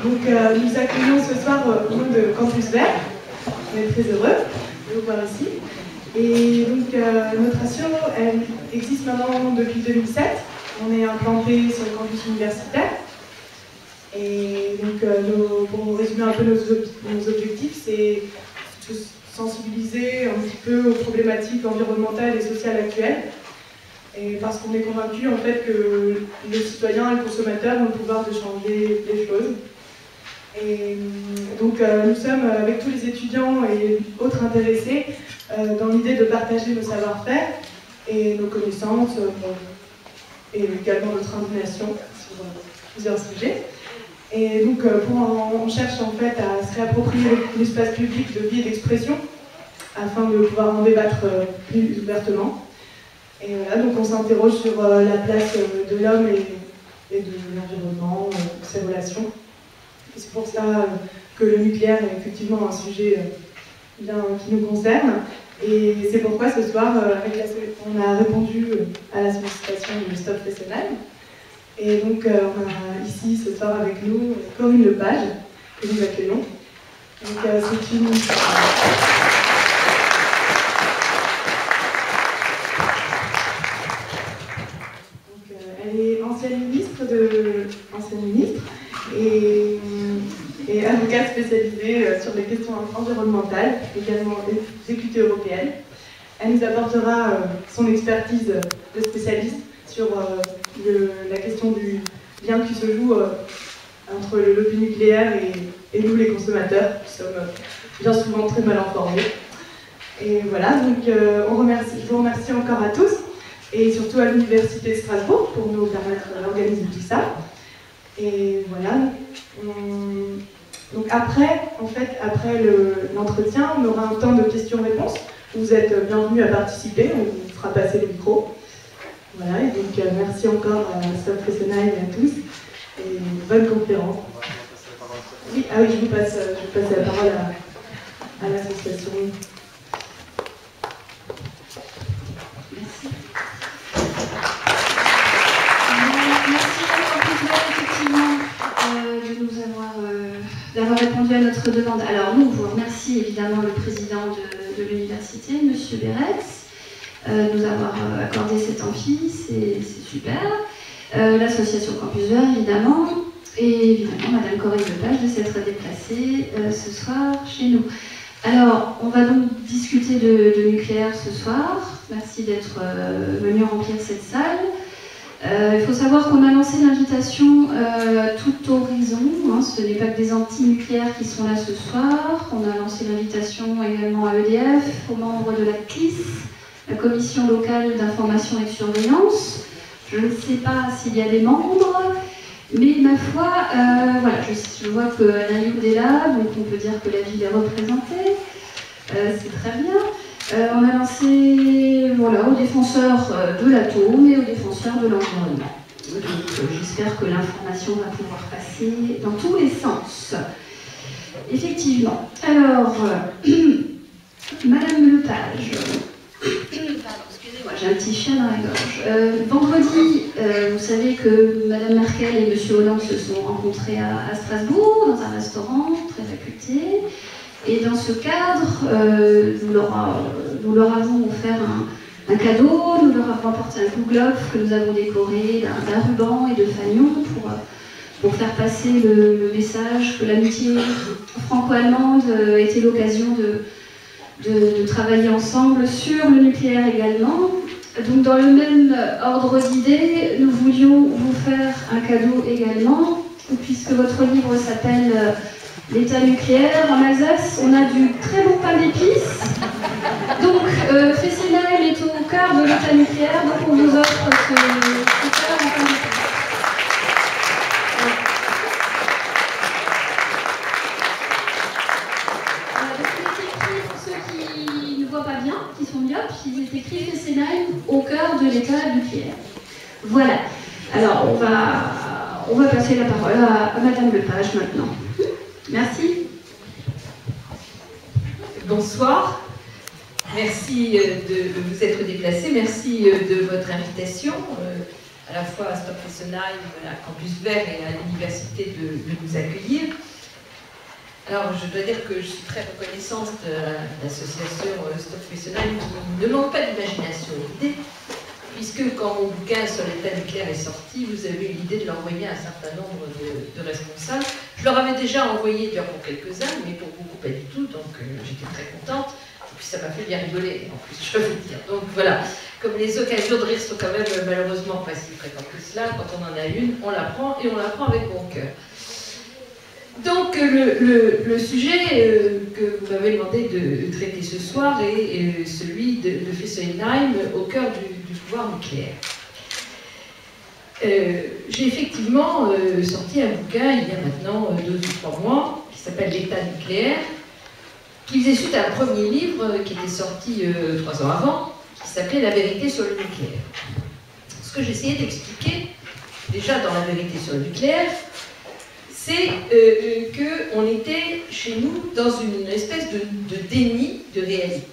Donc nous accueillons ce soir au nom de Campus Vert. On est très heureux de vous voir ici. Et donc notre asso, elle existe maintenant depuis 2007. On est implanté sur le campus universitaire. Et donc pour résumer un peu nos objectifs, c'est de sensibiliser un petit peu aux problématiques environnementales et sociales actuelles. Et parce qu'on est convaincu en fait que le citoyen et le consommateur ont le pouvoir de changer les choses. Et donc nous sommes avec tous les étudiants et autres intéressés dans l'idée de partager nos savoir-faire et nos connaissances et également notre indignation sur plusieurs sujets. Et donc on cherche en fait à se réapproprier l'espace public de vie et d'expression afin de pouvoir en débattre plus ouvertement. Et voilà, donc on s'interroge sur la place de l'homme et de l'environnement, ses relations. Et c'est pour ça que le nucléaire est effectivement un sujet qui nous concerne. Et c'est pourquoi ce soir, on a répondu à la sollicitation de Stop Fessenheim. Et donc on a ici ce soir avec nous Corinne Lepage, que nous accueillons. Donc c'est une... Elle est ancienne ministre et avocate spécialisée sur les questions environnementales, également députée européenne. Elle nous apportera son expertise de spécialiste sur la question du lien qui se joue entre le lobby nucléaire et nous les consommateurs, qui sommes bien souvent très mal informés. Et voilà, donc je vous remercie encore à tous. Et surtout à l'Université de Strasbourg pour nous permettre d'organiser tout ça. Et voilà. Donc après l'entretien, on aura un temps de questions-réponses. Vous êtes bienvenus à participer, on vous fera passer le micro. Voilà, et donc merci encore à Stop Fessenheim et à tous. Et bonne conférence. Oui, je vous passe la parole à l'association. D'avoir répondu à notre demande. Alors nous, vous remercie évidemment le président de l'université, M. Beretz, nous avoir accordé cet amphi, c'est super. L'association Campus Vert, évidemment, et évidemment Madame Corinne Lepage de s'être déplacée ce soir chez nous. Alors, on va donc discuter de nucléaire ce soir. Merci d'être venu remplir cette salle. Il faut savoir qu'on a lancé l'invitation tout horizon, ce n'est pas que des anti-nucléaires qui sont là ce soir, on a lancé l'invitation également à EDF, aux membres de la CLIS, la Commission locale d'information et de surveillance. Je ne sais pas s'il y a des membres, mais ma foi, voilà, je vois que Alain Youd est là, donc on peut dire que la ville est représentée, c'est très bien. On a lancé aux défenseurs de l'atome et aux défenseurs de l'environnement. J'espère que l'information va pouvoir passer dans tous les sens. Effectivement. Alors, Madame Lepage, pardon, excusez-moi, j'ai un petit chien dans la gorge. Vendredi, vous savez que Madame Merkel et Monsieur Hollande se sont rencontrés à Strasbourg, dans un restaurant très réputé. Et dans ce cadre, nous leur avons offert un cadeau, nous leur avons apporté un Google que nous avons décoré d'un ruban et de fanions pour faire passer le message que l'amitié franco-allemande était l'occasion de travailler ensemble sur le nucléaire également. Donc dans le même ordre d'idées, nous voulions vous faire un cadeau également, puisque votre livre s'appelle l'État nucléaire. En Alsace, on a du très bon pain d'épices. Donc, Fessenheim est au cœur de l'État nucléaire, donc on vous offre ce cœur en pain d'épices. Il est écrit, pour ceux qui ne voient pas bien, qui sont myopes, il est écrit Fessenheim au cœur de l'État nucléaire. Voilà. Alors, on va passer la parole à Madame Lepage maintenant. Merci. Bonsoir. Merci de vous être déplacé. Merci de votre invitation à la fois à Stop Fessenheim, à Campus Vert et à l'université de nous accueillir. Alors, je dois dire que je suis très reconnaissante de l'association Stop Fessenheim qui ne manque pas d'imagination et d'idées, puisque quand mon bouquin sur l'état nucléaire est sorti, vous avez eu l'idée de l'envoyer à un certain nombre de responsables. Je leur avais déjà envoyé déjà pour quelques-uns, mais pour beaucoup pas du tout, donc j'étais très contente. Et puis ça m'a fait bien rigoler, en plus, je peux vous dire. Donc voilà, comme les occasions de rire sont quand même malheureusement pas si fréquentes que cela, quand on en a une, on la prend et on la prend avec bon cœur. Donc le sujet que vous m'avez demandé de traiter ce soir est celui de Fessenheim au cœur du pouvoir nucléaire. J'ai effectivement sorti un bouquin il y a maintenant 2 ou 3 mois qui s'appelle L'État nucléaire, qui faisait suite à un premier livre qui était sorti 3 ans avant, qui s'appelait La vérité sur le nucléaire. Ce que j'essayais d'expliquer, déjà dans La vérité sur le nucléaire, c'est qu'on était chez nous dans une espèce de déni de réalité.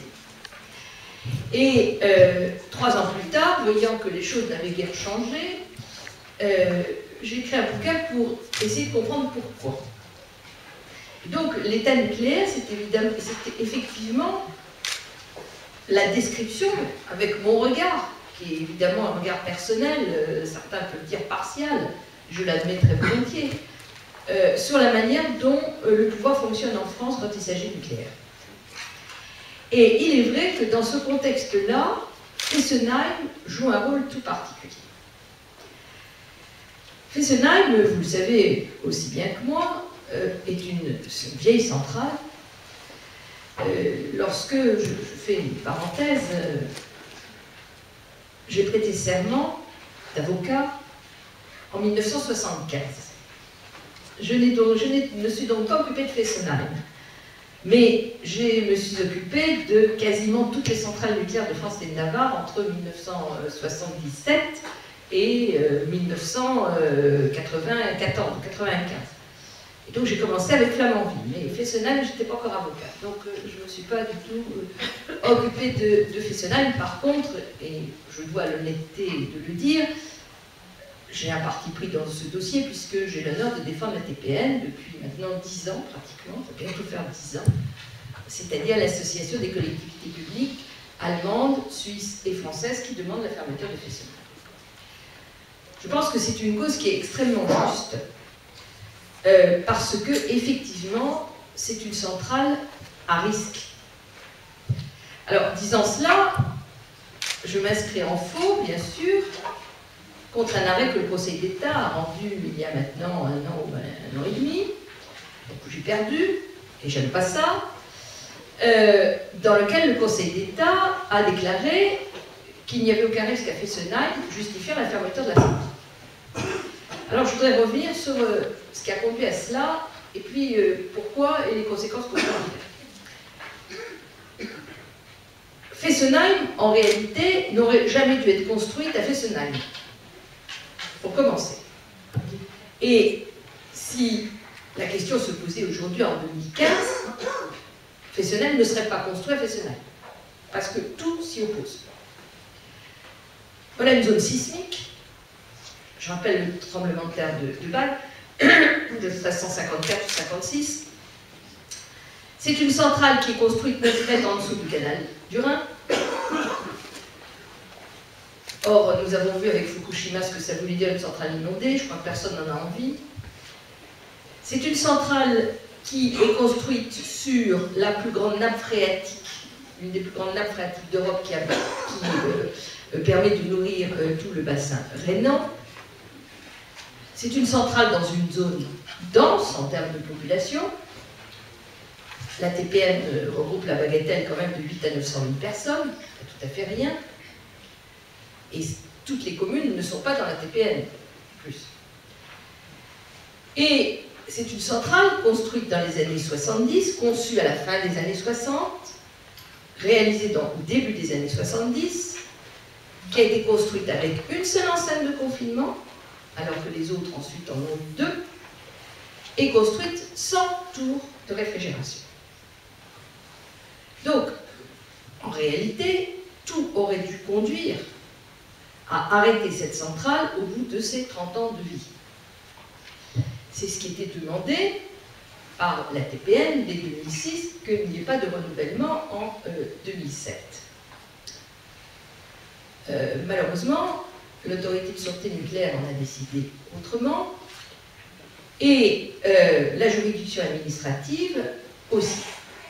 Et 3 ans plus tard, voyant que les choses n'avaient guère changé, j'ai écrit un bouquin pour essayer de comprendre pourquoi. Donc l'état nucléaire, c'était effectivement la description, avec mon regard, qui est évidemment un regard personnel, certains peuvent dire partial, je l'admets très volontiers, sur la manière dont le pouvoir fonctionne en France quand il s'agit de nucléaire. Et il est vrai que dans ce contexte-là, Fessenheim joue un rôle tout particulier. Fessenheim, vous le savez aussi bien que moi, est une vieille centrale. Lorsque, je fais une parenthèse, j'ai prêté serment d'avocat en 1975. Je ne suis donc pas occupée de Fessenheim, mais je me suis occupée de quasiment toutes les centrales nucléaires de France et de Navarre entre 1977 et 1995. Et donc j'ai commencé avec Flamanville, mais Fessenheim, je n'étais pas encore avocate, donc je ne me suis pas du tout occupée de Fessenheim. Par contre, et je dois l'honnêteté de le dire, j'ai un parti pris dans ce dossier puisque j'ai l'honneur de défendre la TPN depuis maintenant 10 ans pratiquement, ça va bientôt faire 10 ans, c'est-à-dire l'association des collectivités publiques allemandes, suisses et françaises qui demandent la fermeture de Fessenheim. Je pense que c'est une cause qui est extrêmement juste parce que effectivement c'est une centrale à risque. Alors disant cela, je m'inscris en faux bien sûr contre un arrêt que le Conseil d'État a rendu il y a maintenant 1 an ou 1 an et demi, donc j'ai perdu, et j'aime pas ça, dans lequel le Conseil d'État a déclaré qu'il n'y avait aucun risque à Fessenheim justifiant la fermeture de la centrale. Alors je voudrais revenir sur ce qui a conduit à cela, et puis pourquoi et les conséquences qu'on peut en tirer. Fessenheim, en réalité, n'aurait jamais dû être construite à Fessenheim. Pour commencer. Et si la question se posait aujourd'hui en 2015, Fessenheim ne serait pas construit à Fessenheim. Parce que tout s'y oppose. Voilà une zone sismique. Je rappelle le tremblement de terre de Bâle, de 1354 ou 56. C'est une centrale qui est construite 9 mètres en dessous du canal du Rhin. Or, nous avons vu avec Fukushima ce que ça voulait dire une centrale inondée, je crois que personne n'en a envie. C'est une centrale qui est construite sur la plus grande nappe phréatique, l'une des plus grandes nappes phréatiques d'Europe qui permet de nourrir tout le bassin rhénan. C'est une centrale dans une zone dense en termes de population. La TPN regroupe la bagatelle quand même de 8 à 900 000 personnes, c'est tout à fait rien. Et toutes les communes ne sont pas dans la TPN, plus. Et c'est une centrale construite dans les années 70, conçue à la fin des années 60, réalisée au début des années 70, qui a été construite avec une seule enceinte de confinement, alors que les autres ensuite en ont 2, et construite sans tour de réfrigération. Donc, en réalité, tout aurait dû conduire à arrêter cette centrale au bout de ses 30 ans de vie. C'est ce qui était demandé par la TPN dès 2006, qu'il n'y ait pas de renouvellement en 2007. Malheureusement, l'autorité de sûreté nucléaire en a décidé autrement, et la juridiction administrative aussi.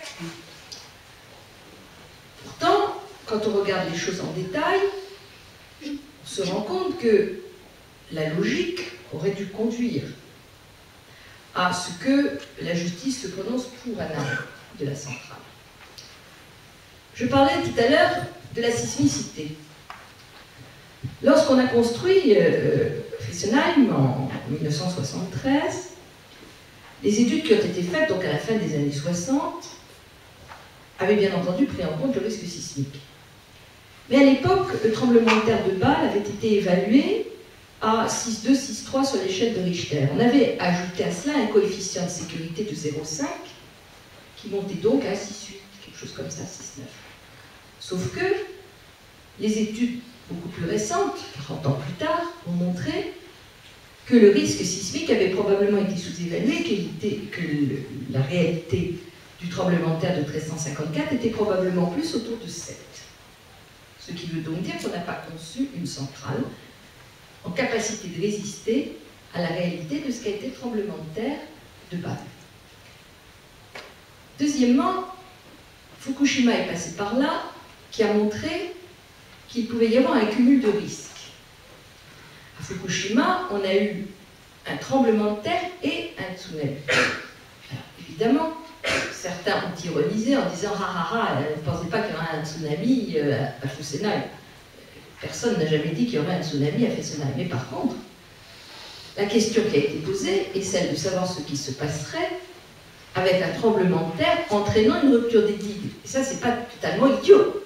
Pourtant, quand on regarde les choses en détail, on se rend compte que la logique aurait dû conduire à ce que la justice se prononce pour un arrêt de la centrale. Je parlais tout à l'heure de la sismicité. Lorsqu'on a construit Fessenheim en 1973, les études qui ont été faites, donc à la fin des années 60, avaient bien entendu pris en compte le risque sismique. Mais à l'époque, le tremblement de terre de Bâle avait été évalué à 6,2, 6,3 sur l'échelle de Richter. On avait ajouté à cela un coefficient de sécurité de 0,5 qui montait donc à 6,8, quelque chose comme ça, 6,9. Sauf que les études beaucoup plus récentes, 40 ans plus tard, ont montré que le risque sismique avait probablement été sous-évalué, que la réalité du tremblement de terre de 1354 était probablement plus autour de 7. Ce qui veut donc dire qu'on n'a pas conçu une centrale en capacité de résister à la réalité de ce qu'a été le tremblement de terre de Bâle. Deuxièmement, Fukushima est passé par là, qui a montré qu'il pouvait y avoir un cumul de risques. À Fukushima, on a eu un tremblement de terre et un tsunami. Alors, évidemment, certains ont ironisé en disant « Ah ah ah, ne pensez pas qu'il y aura un tsunami à Fessenheim ». Personne n'a jamais dit qu'il y aurait un tsunami à Fessenheim. Mais par contre, la question qui a été posée est celle de savoir ce qui se passerait avec un tremblement de terre entraînant une rupture des digues. Et ça, c'est pas totalement idiot.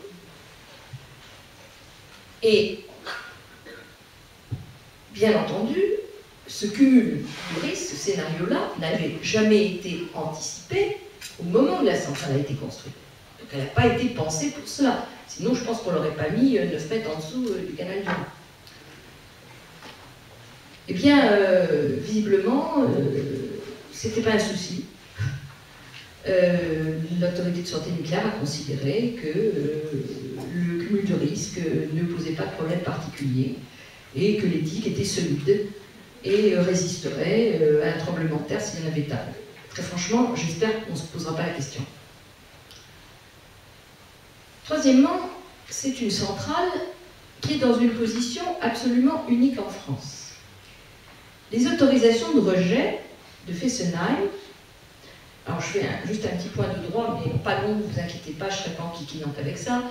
Et, bien entendu, ce cumul de risques, ce scénario-là, n'avait jamais été anticipé au moment où la centrale a été construite. Donc elle n'a pas été pensée pour cela. Sinon, je pense qu'on ne l'aurait pas mis 9 mètres en dessous du canal du Rhin. Eh bien, visiblement, c'était pas un souci. L'autorité de sûreté nucléaire a considéré que le cumul de risques ne posait pas de problème particulier et que les digues étaient solides et résisteraient à un tremblement de terre s'il y en avait un. Très franchement, j'espère qu'on ne se posera pas la question. Troisièmement, c'est une centrale qui est dans une position absolument unique en France. Les autorisations de rejet de Fessenheim, alors je fais juste un petit point de droit, mais pas long, ne vous inquiétez pas, je ne serai pas enquiquinante avec ça.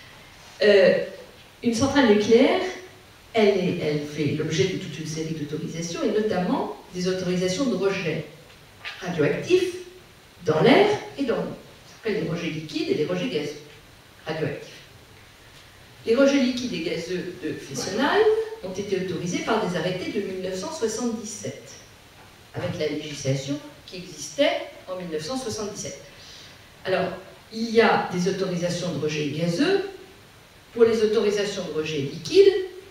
Une centrale nucléaire, elle fait l'objet de toute une série d'autorisations, et notamment des autorisations de rejet radioactifs dans l'air et dans l'eau. Ça s'appelle les rejets liquides et les rejets gazeux radioactifs. Les rejets liquides et gazeux de Fessenheim ont été autorisés par des arrêtés de 1977, avec la législation qui existait en 1977. Alors, il y a des autorisations de rejet gazeux. Pour les autorisations de rejet liquide,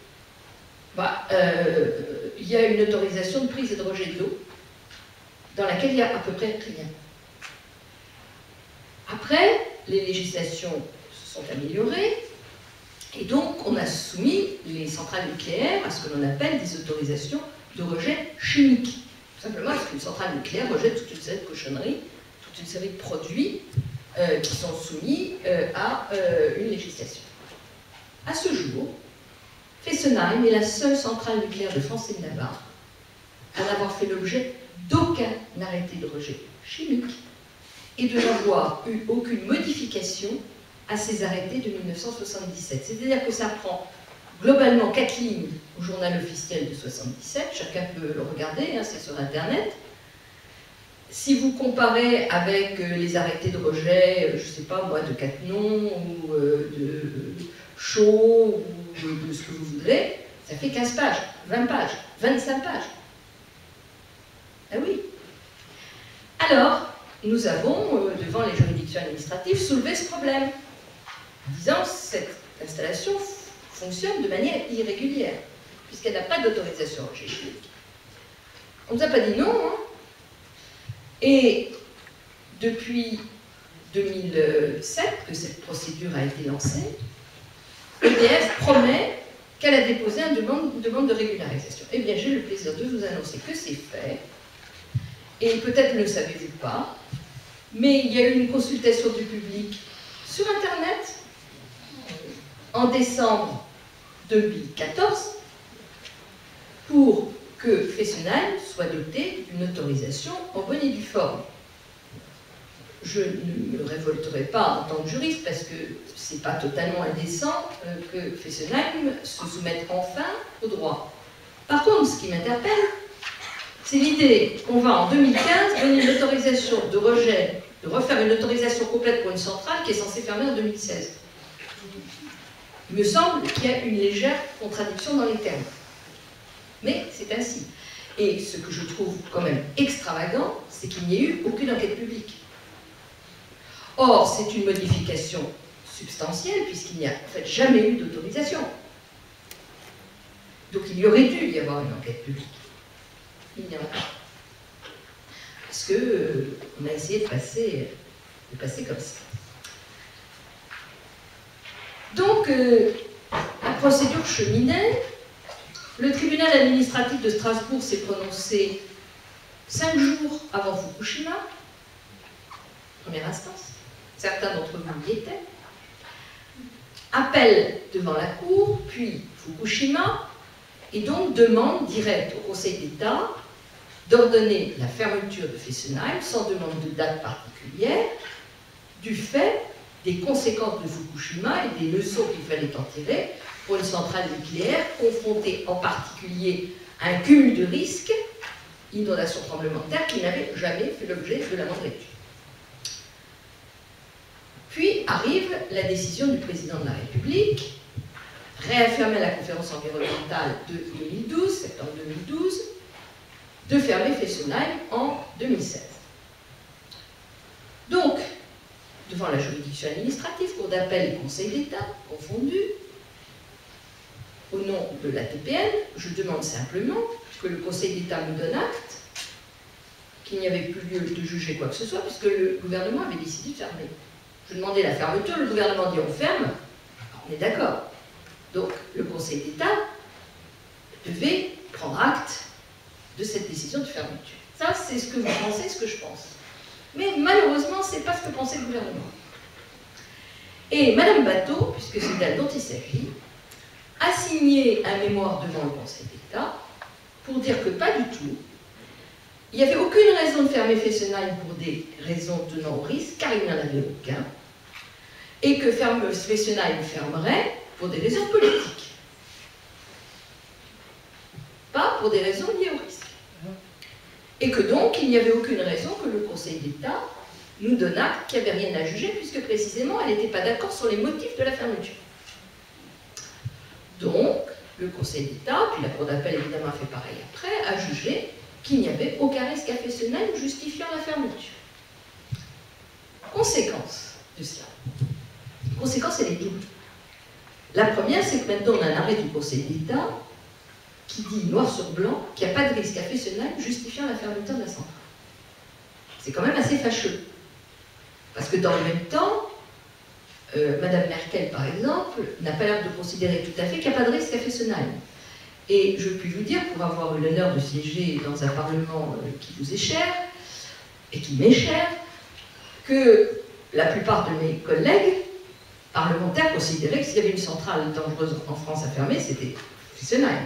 il y a une autorisation de prise et de rejet de l'eau, dans laquelle il n'y a à peu près rien. Après, les législations se sont améliorées, et donc on a soumis les centrales nucléaires à ce que l'on appelle des autorisations de rejet chimique. Tout simplement parce qu'une centrale nucléaire rejette toute une série de cochonneries, toute une série de produits qui sont soumis à une législation. À ce jour, Fessenheim est la seule centrale nucléaire de France et de Navarre à n'avoir fait l'objet d'aucun arrêté de rejet chimique et de n'avoir eu aucune modification à ces arrêtés de 1977. C'est-à-dire que ça prend globalement 4 lignes au journal officiel de 77, chacun peut le regarder, hein, c'est sur Internet. Si vous comparez avec les arrêtés de rejet, je ne sais pas moi, de Cattenom ou de Chaux ou de ce que vous voudrez, ça fait 15 pages, 20 pages, 25 pages. Ah oui. Alors, nous avons, devant les juridictions administratives, soulevé ce problème, en disant cette installation fonctionne de manière irrégulière, puisqu'elle n'a pas d'autorisation chimique. On ne nous a pas dit non, hein. Et depuis 2007 que cette procédure a été lancée, EDF promet qu'elle a déposé une demande de régularisation. Eh bien, j'ai le plaisir de vous annoncer que c'est fait, et peut-être ne le savez-vous pas, mais il y a eu une consultation du public sur Internet en décembre 2014 pour que Fessenheim soit doté d'une autorisation en bonne et due forme. Je ne me révolterai pas en tant que juriste parce que ce n'est pas totalement indécent que Fessenheim se soumette enfin au droit. Par contre, ce qui m'interpelle, c'est l'idée qu'on va en 2015 donner une autorisation de rejet, de refaire une autorisation complète pour une centrale qui est censée fermer en 2016. Il me semble qu'il y a une légère contradiction dans les termes. Mais c'est ainsi. Et ce que je trouve quand même extravagant, c'est qu'il n'y ait eu aucune enquête publique. Or, c'est une modification substantielle, puisqu'il n'y a en fait jamais eu d'autorisation. Donc il y aurait dû y avoir une enquête publique. Il n'y en a pas. Parce qu'on a essayé de passer comme ça. Donc, la procédure cheminait. Le tribunal administratif de Strasbourg s'est prononcé 5 jours avant Fukushima, première instance. Certains d'entre vous y étaient. Appel devant la Cour, puis Fukushima, et donc demande directe au Conseil d'État d'ordonner la fermeture de Fessenheim sans demande de date particulière, du fait des conséquences de Fukushima et des leçons qu'il fallait en tirer pour une centrale nucléaire confrontée en particulier à un cumul de risques, inondation tremblementaire, qui n'avait jamais fait l'objet de la moindre étude. Puis arrive la décision du président de la République, réaffirmée à la conférence environnementale de 2012, septembre 2012, de fermer Fessenheim en 2016. Donc, devant la juridiction administrative, cour d'appel et conseil d'État confondus, au nom de la TPN, je demande simplement que le conseil d'État me donne acte qu'il n'y avait plus lieu de juger quoi que ce soit, puisque le gouvernement avait décidé de fermer. Je demandais la fermeture, le gouvernement dit on ferme, on est d'accord. Donc le conseil d'État devait prendre acte de cette décision de fermeture. Ça, c'est ce que vous pensez, ce que je pense. Mais malheureusement, ce n'est pas ce que pensait le gouvernement. Et Madame Bateau, puisque c'est d'elle dont il s'agit, a signé un mémoire devant le Conseil d'État pour dire que pas du tout, il n'y avait aucune raison de fermer Fessenheim pour des raisons tenant au risque, car il n'y en avait aucun, et que Fessenheim fermerait pour des raisons politiques, pas pour des raisons liées au risque. Et que donc, il n'y avait aucune raison que le Conseil d'État nous donne acte qu'il n'y avait rien à juger, puisque précisément, elle n'était pas d'accord sur les motifs de la fermeture. Donc, le Conseil d'État, puis la Cour d'appel évidemment a fait pareil après, a jugé qu'il n'y avait aucun risque à Fessenheim justifiant la fermeture. Conséquence de cela. Conséquence, elle est double. La première, c'est que maintenant on a un arrêt du Conseil d'État qui dit noir sur blanc qu'il n'y a pas de risque à Fessenheim justifiant la fermeture de la centrale. C'est quand même assez fâcheux. Parce que dans le même temps, Madame Merkel, par exemple, n'a pas l'air de considérer tout à fait qu'il n'y a pas de risque à Fessenheim. Et je puis vous dire, pour avoir eu l'honneur de siéger dans un Parlement qui vous est cher, et qui m'est cher, que la plupart de mes collègues parlementaires considéraient que s'il y avait une centrale dangereuse en France à fermer, c'était Fessenheim.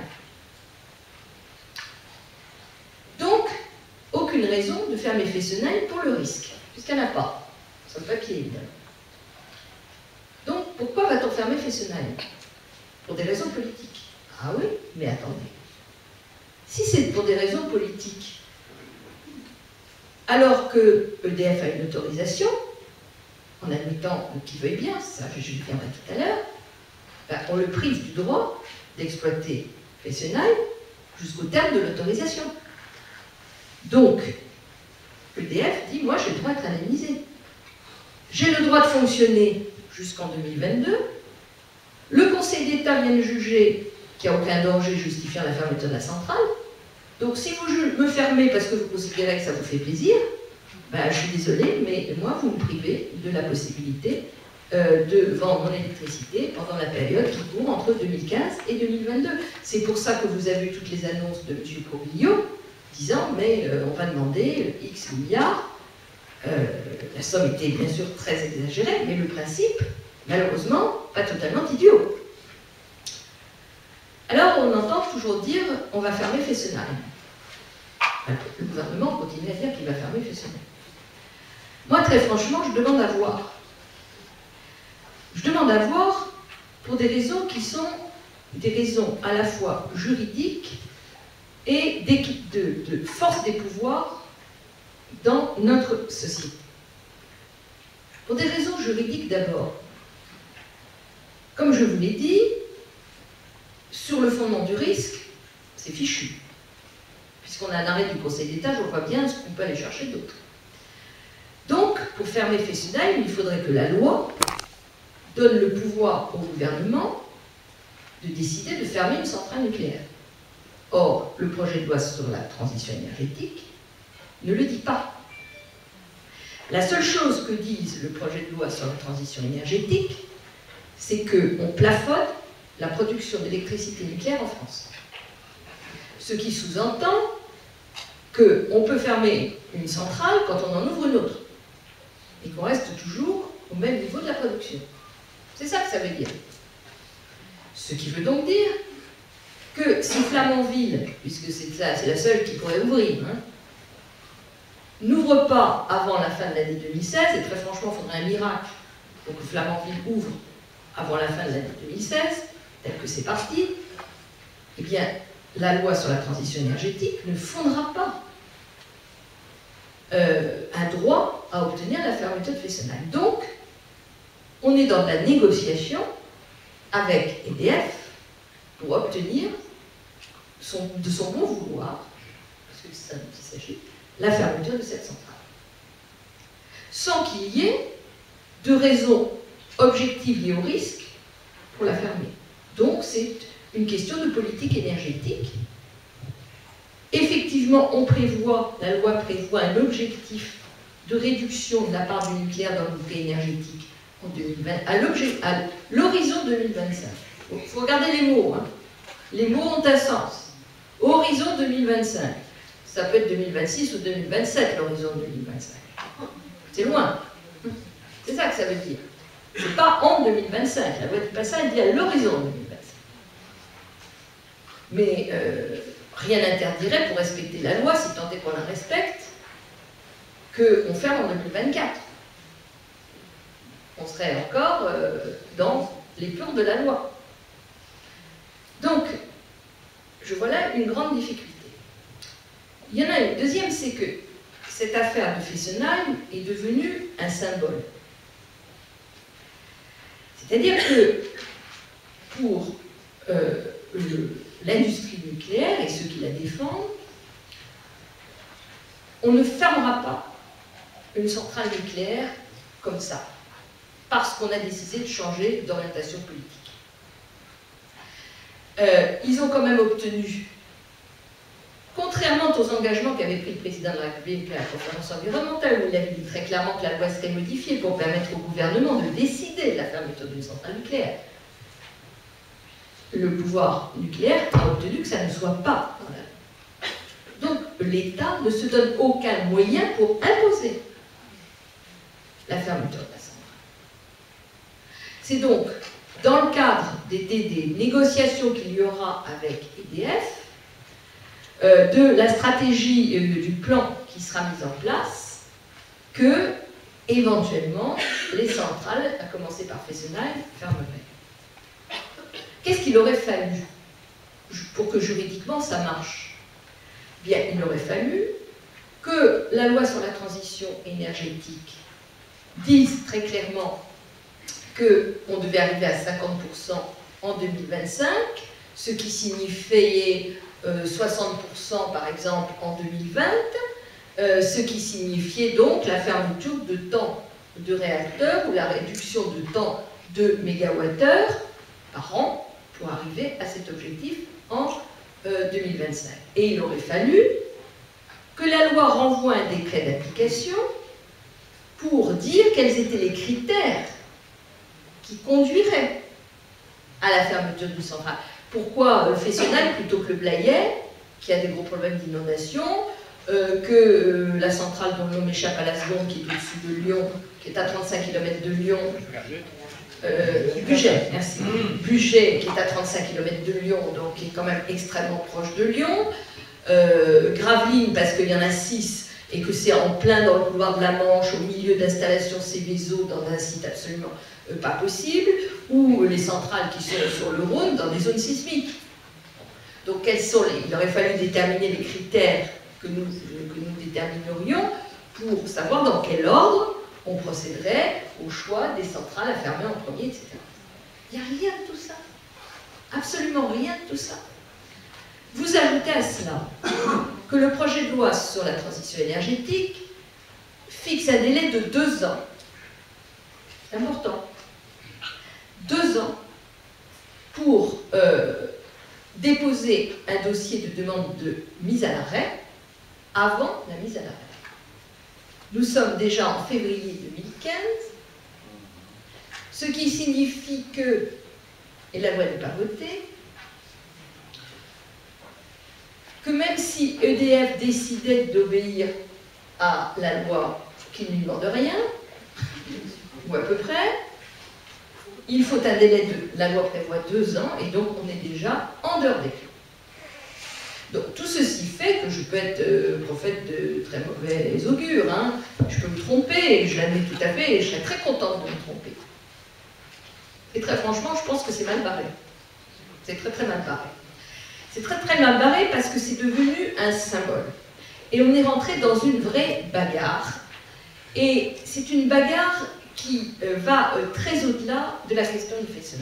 Donc, aucune raison de fermer Fessenheim pour le risque, puisqu'elle n'a pas, sur le papier évidemment. Donc, pourquoi va-t-on fermer Fessenheim? Pour des raisons politiques. Ah oui, mais attendez. Si c'est pour des raisons politiques, alors que EDF a une autorisation, en admettant qu'il veuille bien, ça je y viendrai tout à l'heure, ben, on le prive du droit d'exploiter Fessenheim jusqu'au terme de l'autorisation. Donc, EDF dit, moi j'ai le droit d'être indemnisé. J'ai le droit de fonctionner jusqu'en 2022, Le Conseil d'État vient de juger qu'il n'y a aucun danger justifiant la fermeture de la centrale. Donc si vous me fermez parce que vous considérez que ça vous fait plaisir, ben, je suis désolée, mais moi, vous me privez de la possibilité de vendre mon électricité pendant la période qui court entre 2015 et 2022. C'est pour ça que vous avez eu toutes les annonces de M. Proglio disant mais on va demander X milliards. La somme était bien sûr très exagérée, mais le principe, malheureusement, pas totalement idiot. Alors on entend toujours dire on va fermer Fessenheim. Le gouvernement continue à dire qu'il va fermer Fessenheim. Moi, très franchement, je demande à voir. Je demande à voir pour des raisons qui sont des raisons à la fois juridiques et de force des pouvoirs dans notre société. Pour des raisons juridiques d'abord. Comme je vous l'ai dit, sur le fondement du risque, c'est fichu. Puisqu'on a un arrêt du Conseil d'État, je vois bien ce qu'on peut aller chercher d'autre. Donc, pour fermer Fessenheim, il faudrait que la loi donne le pouvoir au gouvernement de décider de fermer une centrale nucléaire. Or, le projet de loi sur la transition énergétique ne le dit pas. La seule chose que dise le projet de loi sur la transition énergétique, c'est qu'on plafonne la production d'électricité nucléaire en France. Ce qui sous-entend qu'on peut fermer une centrale quand on en ouvre une autre. Et qu'on reste toujours au même niveau de la production. C'est ça que ça veut dire. Ce qui veut donc dire que si Flamanville, puisque c'est la seule qui pourrait ouvrir, hein, n'ouvre pas avant la fin de l'année 2016, et très franchement, il faudrait un miracle pour que Flamanville ouvre avant la fin de l'année 2016, tel que c'est parti, eh bien, la loi sur la transition énergétique ne fondera pas un droit à obtenir la fermeture de Fessenheim. Donc, on est dans la négociation avec EDF pour obtenir de son bon vouloir, parce que c'est ça dont il s'agit, la fermeture de cette centrale. Sans qu'il y ait de raisons objectives liées au risque pour la fermer. Donc, c'est une question de politique énergétique. Effectivement, la loi prévoit un objectif de réduction de la part du nucléaire dans le bouquet énergétique en 2020, à l'horizon 2025. Il faut regarder les mots. Hein. Les mots ont un sens. Horizon 2025. Ça peut être 2026 ou 2027, l'horizon 2025. C'est loin. C'est ça que ça veut dire. C'est pas en 2025. La loi du passage dit à l'horizon 2025. Mais rien n'interdirait, pour respecter la loi, si tant est qu'on la respecte, qu'on ferme en 2024. On serait encore dans les plans de la loi. Donc, je vois là une grande difficulté. Il y en a une deuxième, c'est que cette affaire de Fessenheim est devenue un symbole. C'est-à-dire que pour l'industrie nucléaire et ceux qui la défendent, on ne fermera pas une centrale nucléaire comme ça, parce qu'on a décidé de changer d'orientation politique. Ils ont quand même obtenu, contrairement aux engagements qu'avait pris le président de la République à la conférence environnementale, où il avait dit très clairement que la loi serait modifiée pour permettre au gouvernement de décider de la fermeture d'une centrale nucléaire, le pouvoir nucléaire a obtenu que ça ne soit pas dans la loi. Donc l'État ne se donne aucun moyen pour imposer la fermeture de la centrale. C'est donc dans le cadre des négociations qu'il y aura avec EDF, de la stratégie du plan qui sera mis en place, que éventuellement les centrales, à commencer par Fessenheim, fermeraient. Qu'est-ce qu'il aurait fallu pour que juridiquement ça marche? Bien, il aurait fallu que la loi sur la transition énergétique dise très clairement qu'on devait arriver à 50% en 2025, ce qui signifiait 60% par exemple en 2020, ce qui signifiait donc la fermeture de temps de réacteurs ou la réduction de temps de mégawattheure par an pour arriver à cet objectif en 2025. Et il aurait fallu que la loi renvoie un décret d'application pour dire quels étaient les critères qui conduiraient à la fermeture d'une centrale. Pourquoi Fessenheim plutôt que le Blayais, qui a des gros problèmes d'inondation, que la centrale dont le nom m'échappe à la seconde, qui est au-dessus de Lyon, qui est à 35 km de Lyon, Bugey, merci. Bugey, qui est à 35 km de Lyon, donc qui est quand même extrêmement proche de Lyon. Gravelines, parce qu'il y en a 6, et que c'est en plein dans le couloir de la Manche, au milieu d'installations Céveso, dans un site absolument pas possible, ou les centrales qui sont sur le Rhône, dans des zones sismiques. Donc il aurait fallu déterminer les critères que nous déterminerions pour savoir dans quel ordre on procéderait au choix des centrales à fermer en premier, etc. Il n'y a rien de tout ça. Absolument rien de tout ça. Vous ajoutez à cela que le projet de loi sur la transition énergétique fixe un délai de 2 ans. C'est important. 2 ans pour déposer un dossier de demande de mise à l'arrêt avant la mise à l'arrêt. Nous sommes déjà en février 2015, ce qui signifie que, et la loi n'est pas votée, que même si EDF décidait d'obéir à la loi qui ne lui demande rien, ou à peu près, il faut un délai de... La loi prévoit 2 ans, et donc on est déjà en dehors des clous. Donc tout ceci fait que je peux être prophète de très mauvais augure, hein. Je peux me tromper, et je l'admets tout à fait, et je serais très contente de me tromper. Et très franchement, je pense que c'est mal barré. C'est très très mal barré. C'est très très mal barré parce que c'est devenu un symbole. Et on est rentré dans une vraie bagarre. Et c'est une bagarre qui va très au-delà de la question du Fessenheim.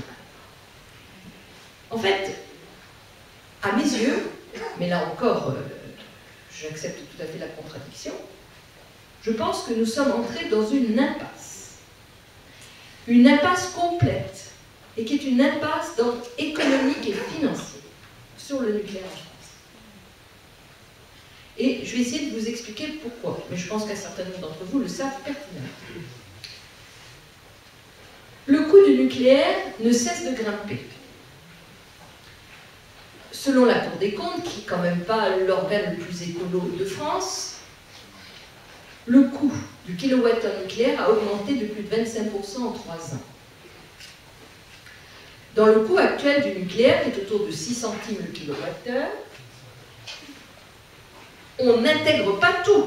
En fait, à mes yeux, mais là encore, j'accepte tout à fait la contradiction, je pense que nous sommes entrés dans une impasse. Une impasse complète, et qui est une impasse économique et financière sur le nucléaire en France. Et je vais essayer de vous expliquer pourquoi, mais je pense qu'un certain nombre d'entre vous le savent pertinemment. Le coût du nucléaire ne cesse de grimper. Selon la Cour des comptes, qui n'est quand même pas l'organe le plus écolo de France, le coût du kilowattheure nucléaire a augmenté de plus de 25% en 3 ans. Dans le coût actuel du nucléaire, qui est autour de 6 centimes le kilowattheure, on n'intègre pas tout.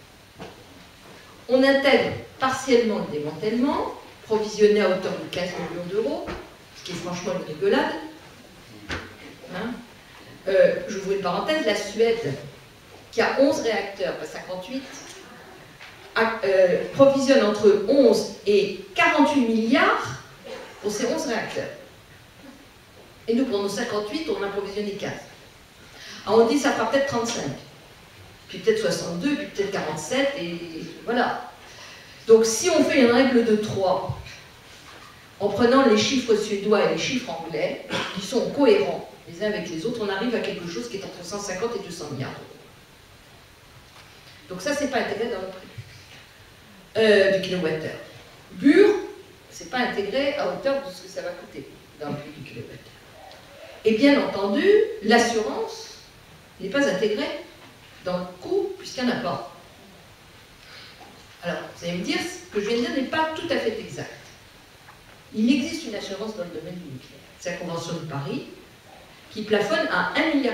On intègre partiellement le démantèlement, provisionné à hauteur de 15 millions d'euros, ce qui est franchement une rigolade. Hein, j'ouvre une parenthèse, la Suède, qui a 11 réacteurs, pas 58, provisionne entre 11 et 48 milliards pour ces 11 réacteurs. Et nous, pour nos 58, on a provisionné 15. Alors on dit ça fera peut-être 35, puis peut-être 62, puis peut-être 47, et voilà. Donc si on fait une règle de 3, en prenant les chiffres suédois et les chiffres anglais, qui sont cohérents les uns avec les autres, on arrive à quelque chose qui est entre 150 et 200 milliards d'euros. Donc ça, c'est pas intégré dans le prix du kilowattheure. Bure, c'est pas intégré à hauteur de ce que ça va coûter dans le prix du kilowattheure. Et bien entendu, l'assurance n'est pas intégrée dans le coût, puisqu'il n'y en a pas. Alors, vous allez me dire, ce que je viens de dire n'est pas tout à fait exact. Il existe une assurance dans le domaine du nucléaire. C'est la Convention de Paris, qui plafonne à 1,5 milliard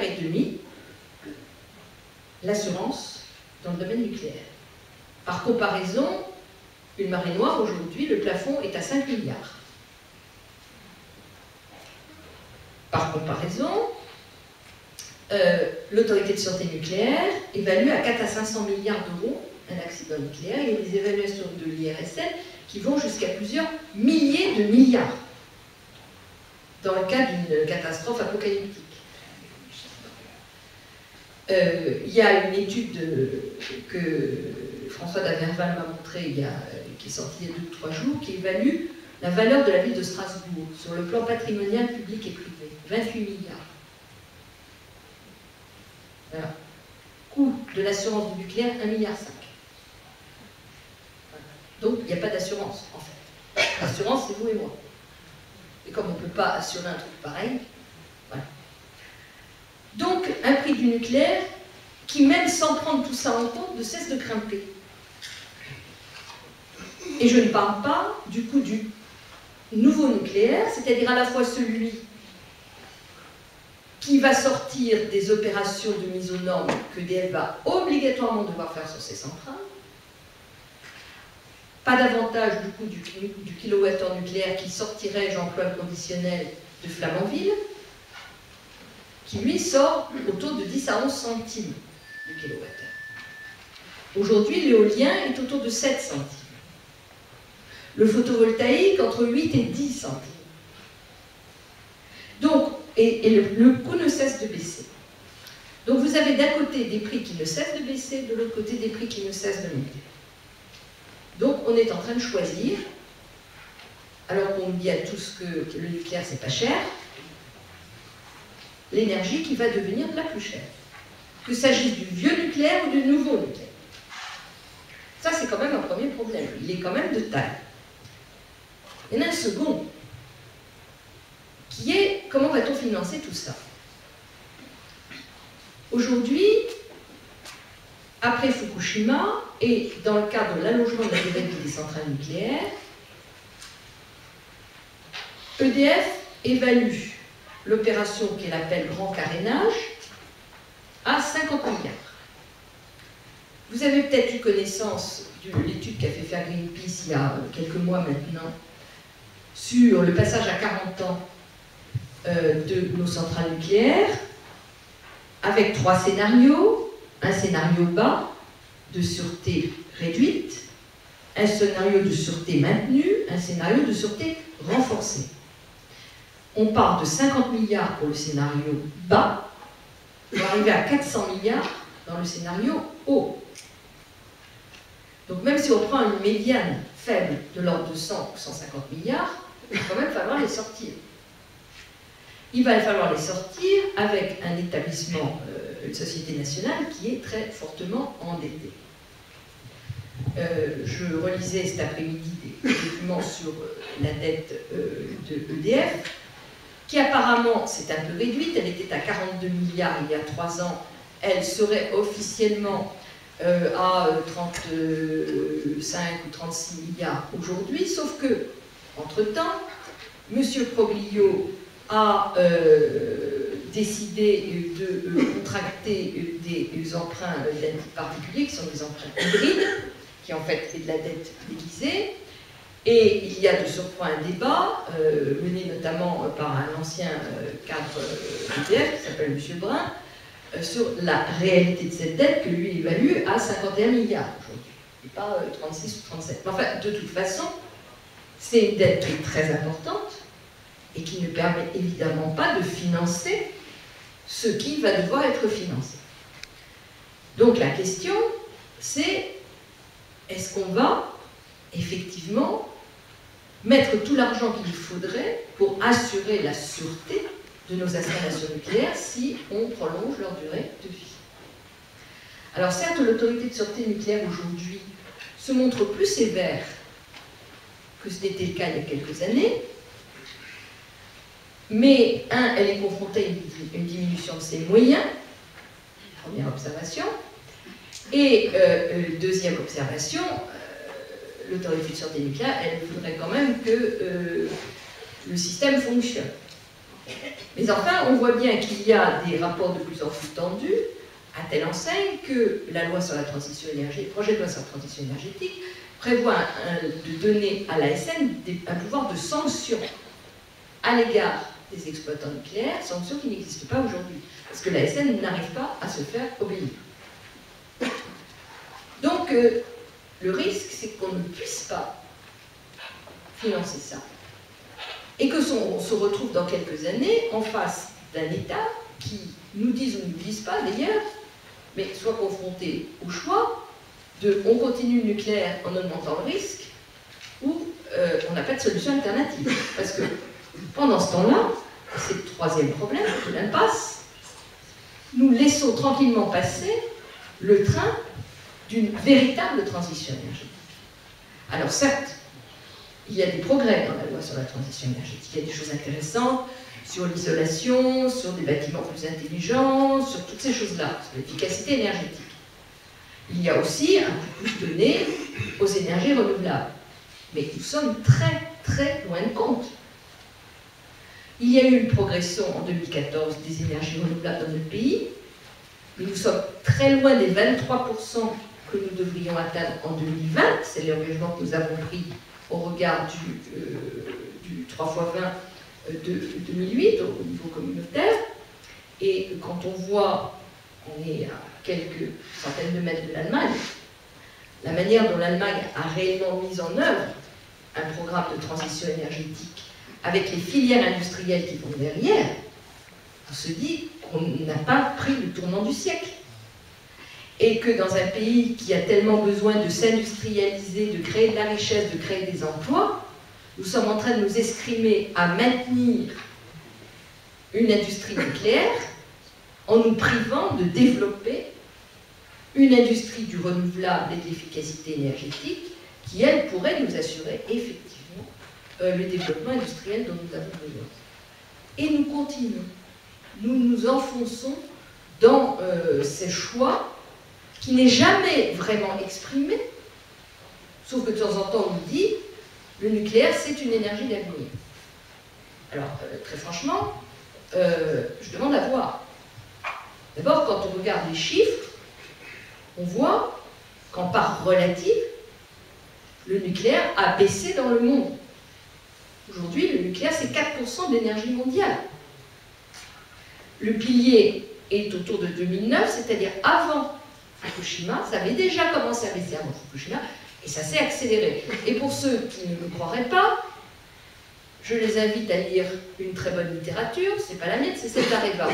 l'assurance dans le domaine nucléaire. Par comparaison, une marée noire, aujourd'hui, le plafond est à 5 milliards. Par comparaison, l'autorité de sûreté nucléaire évalue à 4 à 500 milliards d'euros un accident nucléaire. Il y a des évaluations de l'IRSN qui vont jusqu'à plusieurs milliers de milliards dans le cas d'une catastrophe apocalyptique. Il y a une étude que François Daverval m'a montrée, qui est sortie il y a 2 ou 3 jours, qui évalue la valeur de la ville de Strasbourg sur le plan patrimonial public et privé, 28 milliards. Alors, coût de l'assurance du nucléaire, 1,5 milliard. Donc, il n'y a pas d'assurance, en fait. L'assurance, c'est vous et moi. Et comme on ne peut pas assurer un truc pareil, voilà. Donc, un prix du nucléaire qui, même sans prendre tout ça en compte, ne cesse de grimper. Et je ne parle pas du coût du nouveau nucléaire, c'est-à-dire à la fois celui qui va sortir des opérations de mise aux normes que EDF va obligatoirement devoir faire sur ses centrales, pas davantage du coût du kilowattheure nucléaire qui sortirait, j'emploie le conditionnel, de Flamanville, qui lui sort autour de 10 à 11 centimes du kilowattheure. Aujourd'hui, l'éolien est autour de 7 centimes. Le photovoltaïque entre 8 et 10 centimes. Donc, et le coût ne cesse de baisser. Donc vous avez d'un côté des prix qui ne cessent de baisser, de l'autre côté des prix qui ne cessent de monter. Donc on est en train de choisir, alors qu'on dit à tous que le nucléaire c'est pas cher, l'énergie qui va devenir la plus chère. Qu'il s'agisse du vieux nucléaire ou du nouveau nucléaire. Ça c'est quand même un premier problème, il est quand même de taille. Il y en a un second, qui est comment va-t-on financer tout ça? Aujourd'hui, après Fukushima, et dans le cadre de l'allongement de la durée de vie des centrales nucléaires, EDF évalue l'opération qu'elle appelle grand carénage à 50 milliards. Vous avez peut-être eu connaissance de l'étude qu'a fait faire Greenpeace il y a quelques mois maintenant sur le passage à 40 ans de nos centrales nucléaires, avec 3 scénarios, un scénario bas de sûreté réduite, un scénario de sûreté maintenue, un scénario de sûreté renforcée. On part de 50 milliards pour le scénario bas, pour arriver à 400 milliards dans le scénario haut. Donc même si on prend une médiane faible de l'ordre de 100 ou 150 milliards, il va quand même falloir les sortir. Il va falloir les sortir avec un établissement, une société nationale qui est très fortement endettée. Je relisais cet après-midi des documents sur la dette de EDF, qui apparemment s'est un peu réduite. Elle était à 42 milliards il y a 3 ans. Elle serait officiellement à 35 ou 36 milliards aujourd'hui, sauf que, entre-temps, M. Proglio a décidé de contracter des emprunts d'un type particulier, qui sont des emprunts hybrides, qui en fait est de la dette déguisée. Et il y a de surcroît un débat, mené notamment par un ancien cadre d'EDF, qui s'appelle M. Brun, sur la réalité de cette dette que lui évalue à 51 milliards aujourd'hui, et pas 36 ou 37. Mais enfin, de toute façon, c'est une dette qui est très importante et qui ne permet évidemment pas de financer ce qui va devoir être financé. Donc la question, c'est est-ce qu'on va effectivement mettre tout l'argent qu'il faudrait pour assurer la sûreté de nos installations nucléaires si on prolonge leur durée de vie. Alors certes, l'autorité de sûreté nucléaire aujourd'hui se montre plus sévère que ce n'était le cas il y a quelques années, mais elle est confrontée à une diminution de ses moyens, première observation, et deuxième observation, l'autorité de sûreté nucléaire, elle voudrait quand même que le système fonctionne. Mais enfin, on voit bien qu'il y a des rapports de plus en plus tendus, à telle enseigne que la loi sur la transition énergétique, le projet de loi sur la transition énergétique, prévoit de donner à l'ASN un pouvoir de sanction à l'égard des exploitants nucléaires, sanction qui n'existe pas aujourd'hui, parce que l'ASN n'arrive pas à se faire obéir. Donc, le risque, c'est qu'on ne puisse pas financer ça. Et que on se retrouve dans quelques années en face d'un État qui nous dise ou ne dise pas d'ailleurs, mais soit confronté au choix de on continue le nucléaire en augmentant le risque, ou on n'a pas de solution alternative. Parce que pendant ce temps-là, c'est le troisième problème de l'impasse, nous laissons tranquillement passer le train d'une véritable transition énergétique. Alors certes, il y a des progrès dans la loi sur la transition énergétique, il y a des choses intéressantes sur l'isolation, sur des bâtiments plus intelligents, sur toutes ces choses-là, sur l'efficacité énergétique. Il y a aussi un coup de pouce donné aux énergies renouvelables. Mais nous sommes très, très loin de compte. Il y a eu une progression en 2014 des énergies renouvelables dans notre pays, mais nous sommes très loin des 23% que nous devrions atteindre en 2020. C'est l'engagement que nous avons pris au regard du 3x20 de 2008 au niveau communautaire. Et quand on voit, on est à quelques centaines de mètres de l'Allemagne, la manière dont l'Allemagne a réellement mis en œuvre un programme de transition énergétique avec les filières industrielles qui vont derrière, on se dit qu'on n'a pas pris le tournant du siècle. Et que dans un pays qui a tellement besoin de s'industrialiser, de créer de la richesse, de créer des emplois, nous sommes en train de nous escrimer à maintenir une industrie nucléaire en nous privant de développer une industrie du renouvelable et de l'efficacité énergétique qui, elle, pourrait nous assurer effectivement le développement industriel dont nous avons besoin. Et nous continuons. Nous nous enfonçons dans ces choix qui n'est jamais vraiment exprimé, sauf que de temps en temps on nous dit le nucléaire c'est une énergie d'avenir. Alors très franchement, je demande à voir. D'abord, quand on regarde les chiffres, on voit qu'en part relative, le nucléaire a baissé dans le monde. Aujourd'hui, le nucléaire, c'est 4% de l'énergie mondiale. Le pilier est autour de 2009, c'est-à-dire avant Fukushima. Ça avait déjà commencé à baisser avant Fukushima, et ça s'est accéléré. Et pour ceux qui ne me croiraient pas, je les invite à lire une très bonne littérature, c'est pas la mienne, c'est celle d'Areva,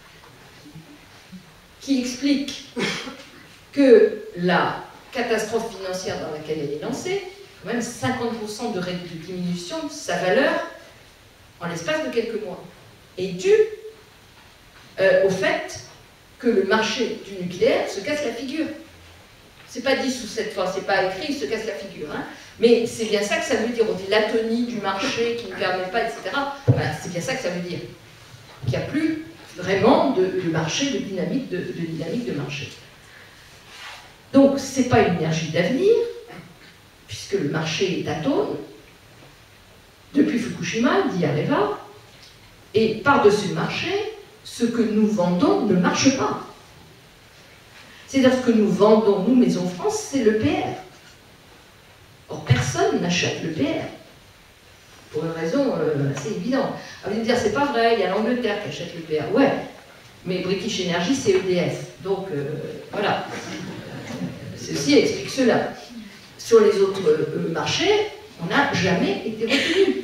qui explique que la catastrophe financière dans laquelle elle est lancée, quand même 50% de diminution de sa valeur en l'espace de quelques mois, est due au fait que le marché du nucléaire se casse la figure. C'est pas dit sous cette forme, c'est pas écrit, il se casse la figure, hein. Mais c'est bien ça que ça veut dire. On dit l'atonie du marché qui ne permet pas, etc. Ben, c'est bien ça que ça veut dire. Qu'il n'y a plus vraiment de marché, de dynamique de marché. Donc, ce n'est pas une énergie d'avenir, puisque le marché est atone, depuis Fukushima, dit Areva, et par-dessus le marché, ce que nous vendons ne marche pas. C'est-à-dire ce que nous vendons, nous, Maison France, c'est le PR. Or, personne n'achète le PR. Pour une raison assez évidente. Vous allez me dire, c'est pas vrai, il y a l'Angleterre qui achète le PR. Ouais, mais British Energy, c'est EDF. Donc, voilà. Ceci explique cela. Sur les autres marchés, on n'a jamais été retenu.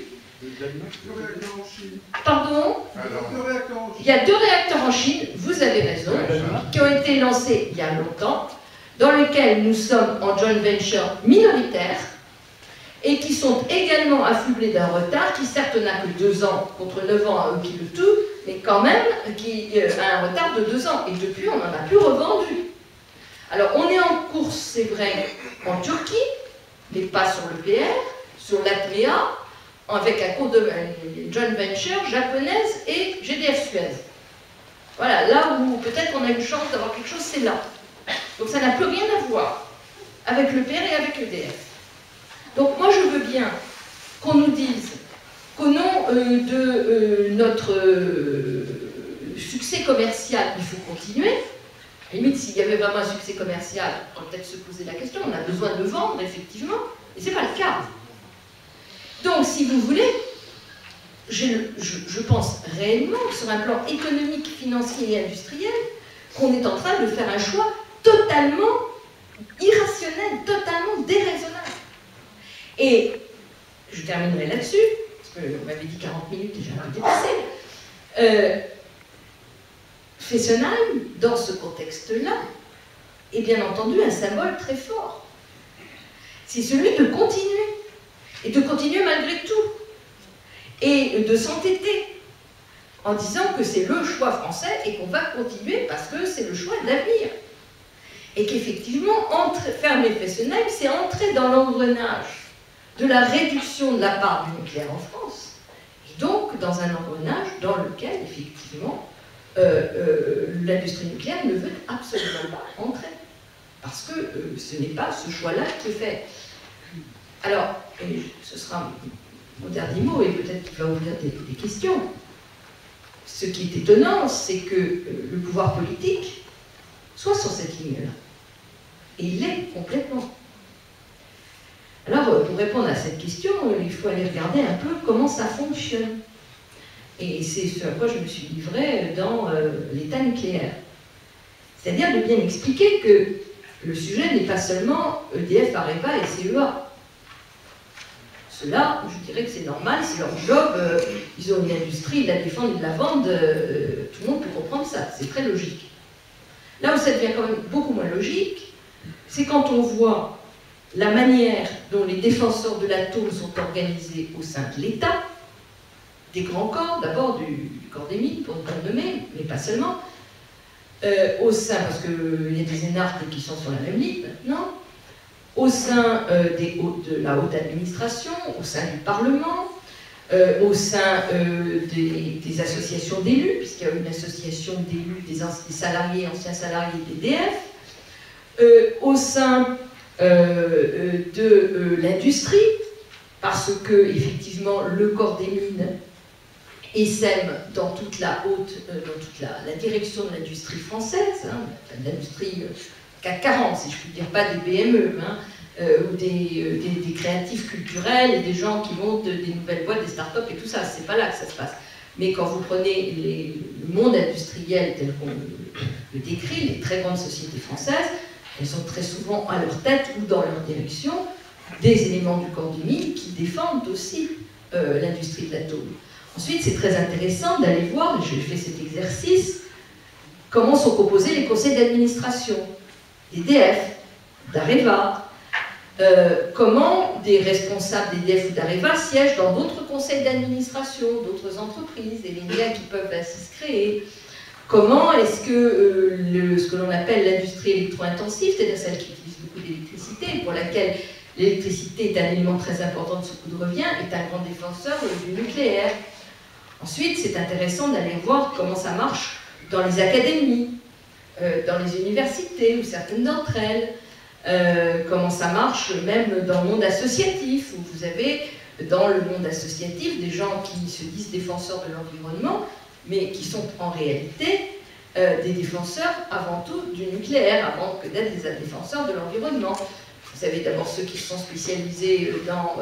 Pardon? Il y a 2 réacteurs en Chine, vous avez raison, qui ont été lancés il y a longtemps, dans lesquels nous sommes en joint venture minoritaire, et qui sont également affublés d'un retard qui certes n'a que 2 ans, contre 9 ans à eux qui le tout, mais quand même qui a un retard de 2 ans. Et depuis, on n'en a plus revendu. Alors, on est en course, c'est vrai, en Turquie, mais pas sur le PR, sur l'ATMEA, avec un cours de joint venture japonaise et GDF Suez. Voilà, là où peut-être on a une chance d'avoir quelque chose, c'est là. Donc ça n'a plus rien à voir avec le PR et avec EDF. Donc moi je veux bien qu'on nous dise qu'au nom de notre succès commercial, il faut continuer. À la limite, s'il y avait vraiment un succès commercial, on peut peut-être se poser la question, on a besoin de vendre, effectivement, mais ce n'est pas le cas. Donc, si vous voulez, je pense réellement, sur un plan économique, financier et industriel, qu'on est en train de faire un choix totalement irrationnel, totalement déraisonnable. Et je terminerai là-dessus, parce qu'on m'avait dit 40 minutes et j'ai un peu dépassé. Fessenheim, dans ce contexte-là, est bien entendu un symbole très fort. C'est celui de continuer. et de continuer malgré tout, et de s'entêter en disant que c'est le choix français et qu'on va continuer parce que c'est le choix de l'avenir. Et qu'effectivement, fermer Fessenheim, c'est entrer dans l'engrenage de la réduction de la part du nucléaire en France, et donc dans un engrenage dans lequel, effectivement, l'industrie nucléaire ne veut absolument pas entrer. Parce que ce n'est pas ce choix-là qui est fait. Alors, et ce sera mon dernier mot, et peut-être qu'il va ouvrir des questions. Ce qui est étonnant, c'est que le pouvoir politique soit sur cette ligne-là. Et il l'est complètement. Alors, pour répondre à cette question, il faut aller regarder un peu comment ça fonctionne. Et c'est ce à quoi je me suis livrée dans l'état nucléaire. C'est-à-dire de bien expliquer que le sujet n'est pas seulement EDF, Areva et CEA. Ceux-là, je dirais que c'est normal, c'est leur job, ils ont une industrie, ils la défendent, ils la vendent, tout le monde peut comprendre ça, c'est très logique. Là où ça devient quand même beaucoup moins logique, c'est quand on voit la manière dont les défenseurs de l'atome sont organisés au sein de l'État, des grands corps, d'abord du corps des mines, pour ne pas le nommer, mais pas seulement, au sein, parce qu'il y a des énarques qui sont sur la même ligne maintenant, au sein de la haute administration, au sein du Parlement, au sein des associations d'élus, puisqu'il y a une association d'élus des salariés, anciens salariés d'EDF, au sein de l'industrie, parce que, effectivement, le corps des mines essaime dans toute la direction de l'industrie française, hein, de l'industrie CAC 40, si je puis dire, pas des PME, hein, ou des créatifs culturels et des gens qui montent des nouvelles boîtes, des startups et tout ça, c'est pas là que ça se passe. Mais quand vous prenez le monde industriel tel qu'on le décrit, les très grandes sociétés françaises, elles sont très souvent à leur tête ou dans leur direction des éléments du corps des mines qui défendent aussi l'industrie de l'atome. Ensuite, c'est très intéressant d'aller voir, et j'ai fait cet exercice, comment sont composés les conseils d'administration d'EDF, d'Areva, comment des responsables d'EDF ou d'Areva siègent dans d'autres conseils d'administration, d'autres entreprises, et les liens qui peuvent ainsi se créer. Comment est-ce que ce que l'on appelle l'industrie électro-intensive, c'est-à-dire celle qui utilise beaucoup d'électricité, pour laquelle l'électricité est un élément très important de ce coût de revient, est un grand défenseur du nucléaire. Ensuite, c'est intéressant d'aller voir comment ça marche dans les académies, dans les universités, ou certaines d'entre elles, comment ça marche même dans le monde associatif, où vous avez dans le monde associatif des gens qui se disent défenseurs de l'environnement, mais qui sont en réalité des défenseurs avant tout du nucléaire, avant que d'être des défenseurs de l'environnement. Vous avez d'abord ceux qui sont spécialisés dans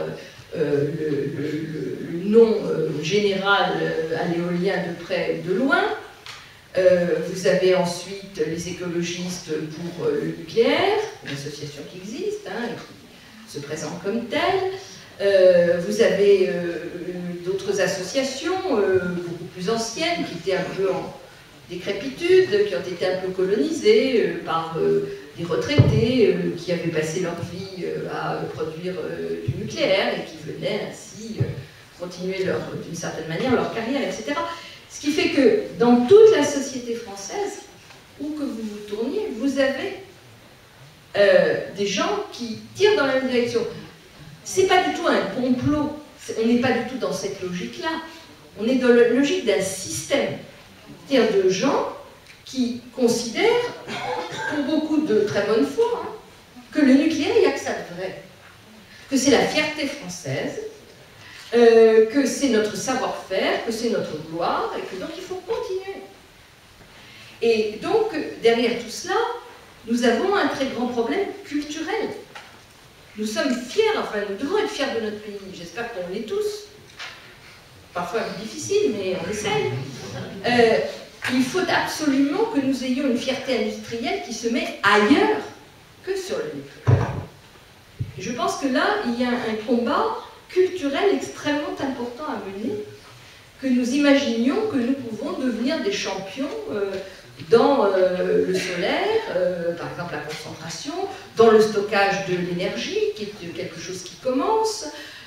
le nom général à l'éolien de près ou de loin. Vous avez ensuite les écologistes pour le nucléaire, une association qui existe, hein, et qui se présente comme telle. Vous avez d'autres associations beaucoup plus anciennes qui étaient un peu en décrépitude, qui ont été un peu colonisées par des retraités qui avaient passé leur vie à produire du nucléaire et qui venaient ainsi continuer d'une certaine manière leur carrière, etc. Ce qui fait que dans toute la société française, où que vous vous tourniez, vous avez des gens qui tirent dans la même direction. C'est pas du tout un complot, on n'est pas du tout dans cette logique-là, on est dans la logique d'un système, c'est-à-dire de gens qui considèrent, pour beaucoup de très bonne foi, hein, que le nucléaire, il n'y a que ça de vrai, que c'est la fierté française, que c'est notre savoir-faire, que c'est notre gloire, et que donc il faut continuer. Et donc, derrière tout cela, nous avons un très grand problème culturel. Nous sommes fiers, enfin nous devons être fiers de notre pays, j'espère qu'on l'est tous. Parfois un peu difficile, mais on essaye. Il faut absolument que nous ayons une fierté industrielle qui se met ailleurs que sur le nucléaire. Et je pense que là, il y a un combat culturel extrêmement important à mener, que nous imaginions que nous pouvons devenir des champions dans le solaire, par exemple la concentration, dans le stockage de l'énergie, qui est quelque chose qui commence,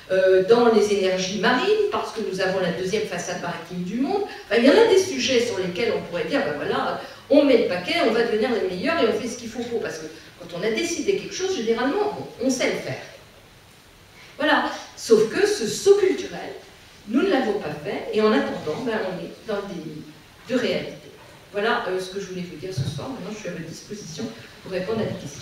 dans les énergies marines, parce que nous avons la deuxième façade maritime du monde. Enfin, il y en a des sujets sur lesquels on pourrait dire, ben voilà, on met le paquet, on va devenir les meilleurs et on fait ce qu'il faut pour. Parce que quand on a décidé quelque chose, généralement, on sait le faire. Voilà. Sauf que ce saut culturel, nous ne l'avons pas fait, et en attendant, ben, on est dans le déni de réalité. Voilà ce que je voulais vous dire ce soir. Maintenant, je suis à votre disposition pour répondre à des questions.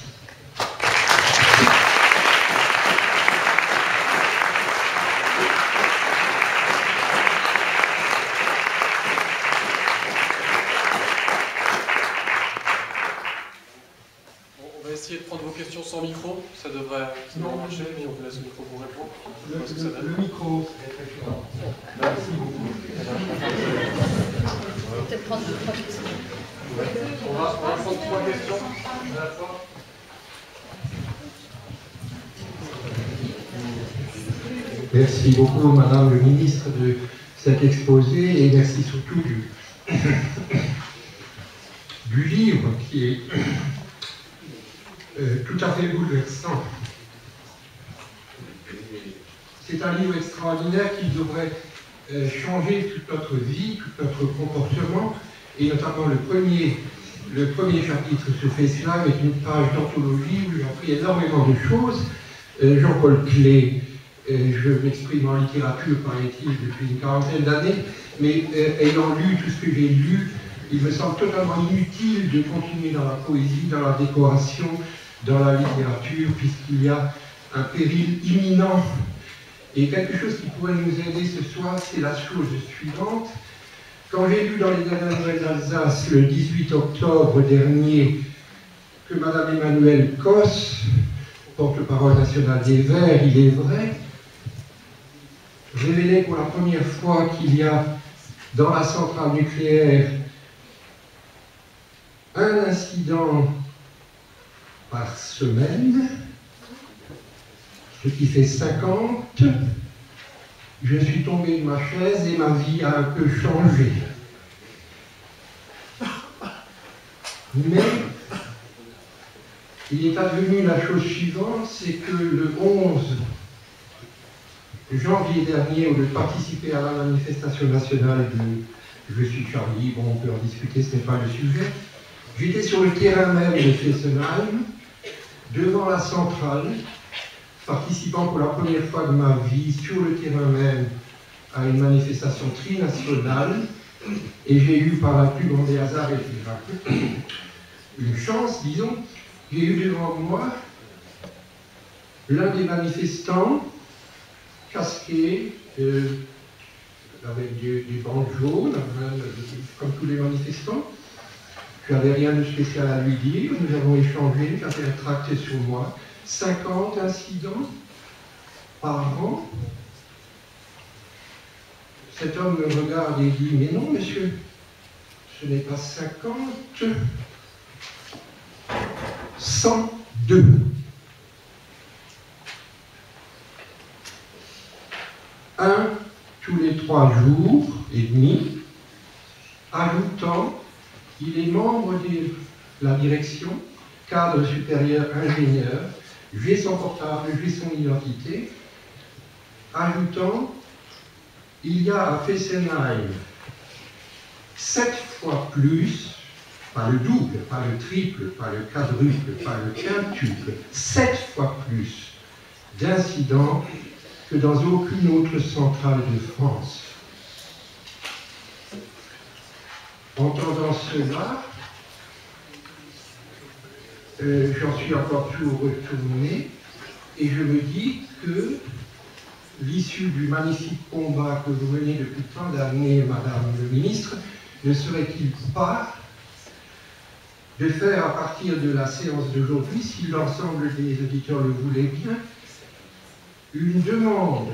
On va essayer de prendre vos questions sans micro. Ça devrait marcher, mais on vous laisse le micro pour répondre. Le micro, c'est très fort. Merci beaucoup. On va peut-être prendre 2-3 questions. On va prendre 3 questions à la fois. Merci beaucoup, Madame le ministre, de cet exposé et merci surtout du livre qui est tout à fait bouleversant. C'est un livre extraordinaire qui devrait changer toute notre vie, tout notre comportement, et notamment le premier chapitre sur Fessenheim est une page d'anthologie où j'ai appris énormément de choses. Jean-Paul Clé, je m'exprime en littérature, paraît-il, depuis une quarantaine d'années, mais ayant lu tout ce que j'ai lu, il me semble totalement inutile de continuer dans la poésie, dans la décoration, dans la littérature, puisqu'il y a un péril imminent. Et quelque chose qui pourrait nous aider ce soir, c'est la chose suivante. Quand j'ai lu dans les dernières nouvelles d'Alsace, le 18 octobre dernier, que Mme Emmanuelle Cosse, porte-parole nationale des Verts, il est vrai, révélait pour la première fois qu'il y a dans la centrale nucléaire un incident par semaine, ce qui fait 50, je suis tombé de ma chaise et ma vie a un peu changé. Mais il est advenu la chose suivante, c'est que le 11 janvier dernier, au lieu de participer à la manifestation nationale de Je suis Charlie, bon, on peut en discuter, ce n'est pas le sujet, j'étais sur le terrain même de Fessenheim, devant la centrale, participant pour la première fois de ma vie sur le terrain même à une manifestation trinationale, et j'ai eu par la plus grande des hasards et des miracles une chance, disons, j'ai eu devant moi l'un des manifestants casqué avec des bandes jaunes, comme tous les manifestants. Je n'avais rien de spécial à lui dire, nous avons échangé, j'avais un tract sur moi. 50 incidents par an. Cet homme me regarde et dit, mais non, monsieur, ce n'est pas 50, 102. Un tous les 3 jours et demi, ajoutant, il est membre de la direction, cadre supérieur ingénieur, j'ai son portable, j'ai son identité, ajoutant, il y a à Fessenheim 7 fois plus, pas le double, pas le triple, pas le quadruple, pas le quintuple, 7 fois plus d'incidents que dans aucune autre centrale de France. Entendant cela, j'en suis encore toujours retourné et je me dis que l'issue du magnifique combat que vous menez depuis tant d'années, Madame le Ministre, ne serait-il pas de faire à partir de la séance d'aujourd'hui, si l'ensemble des auditeurs le voulaient bien, une demande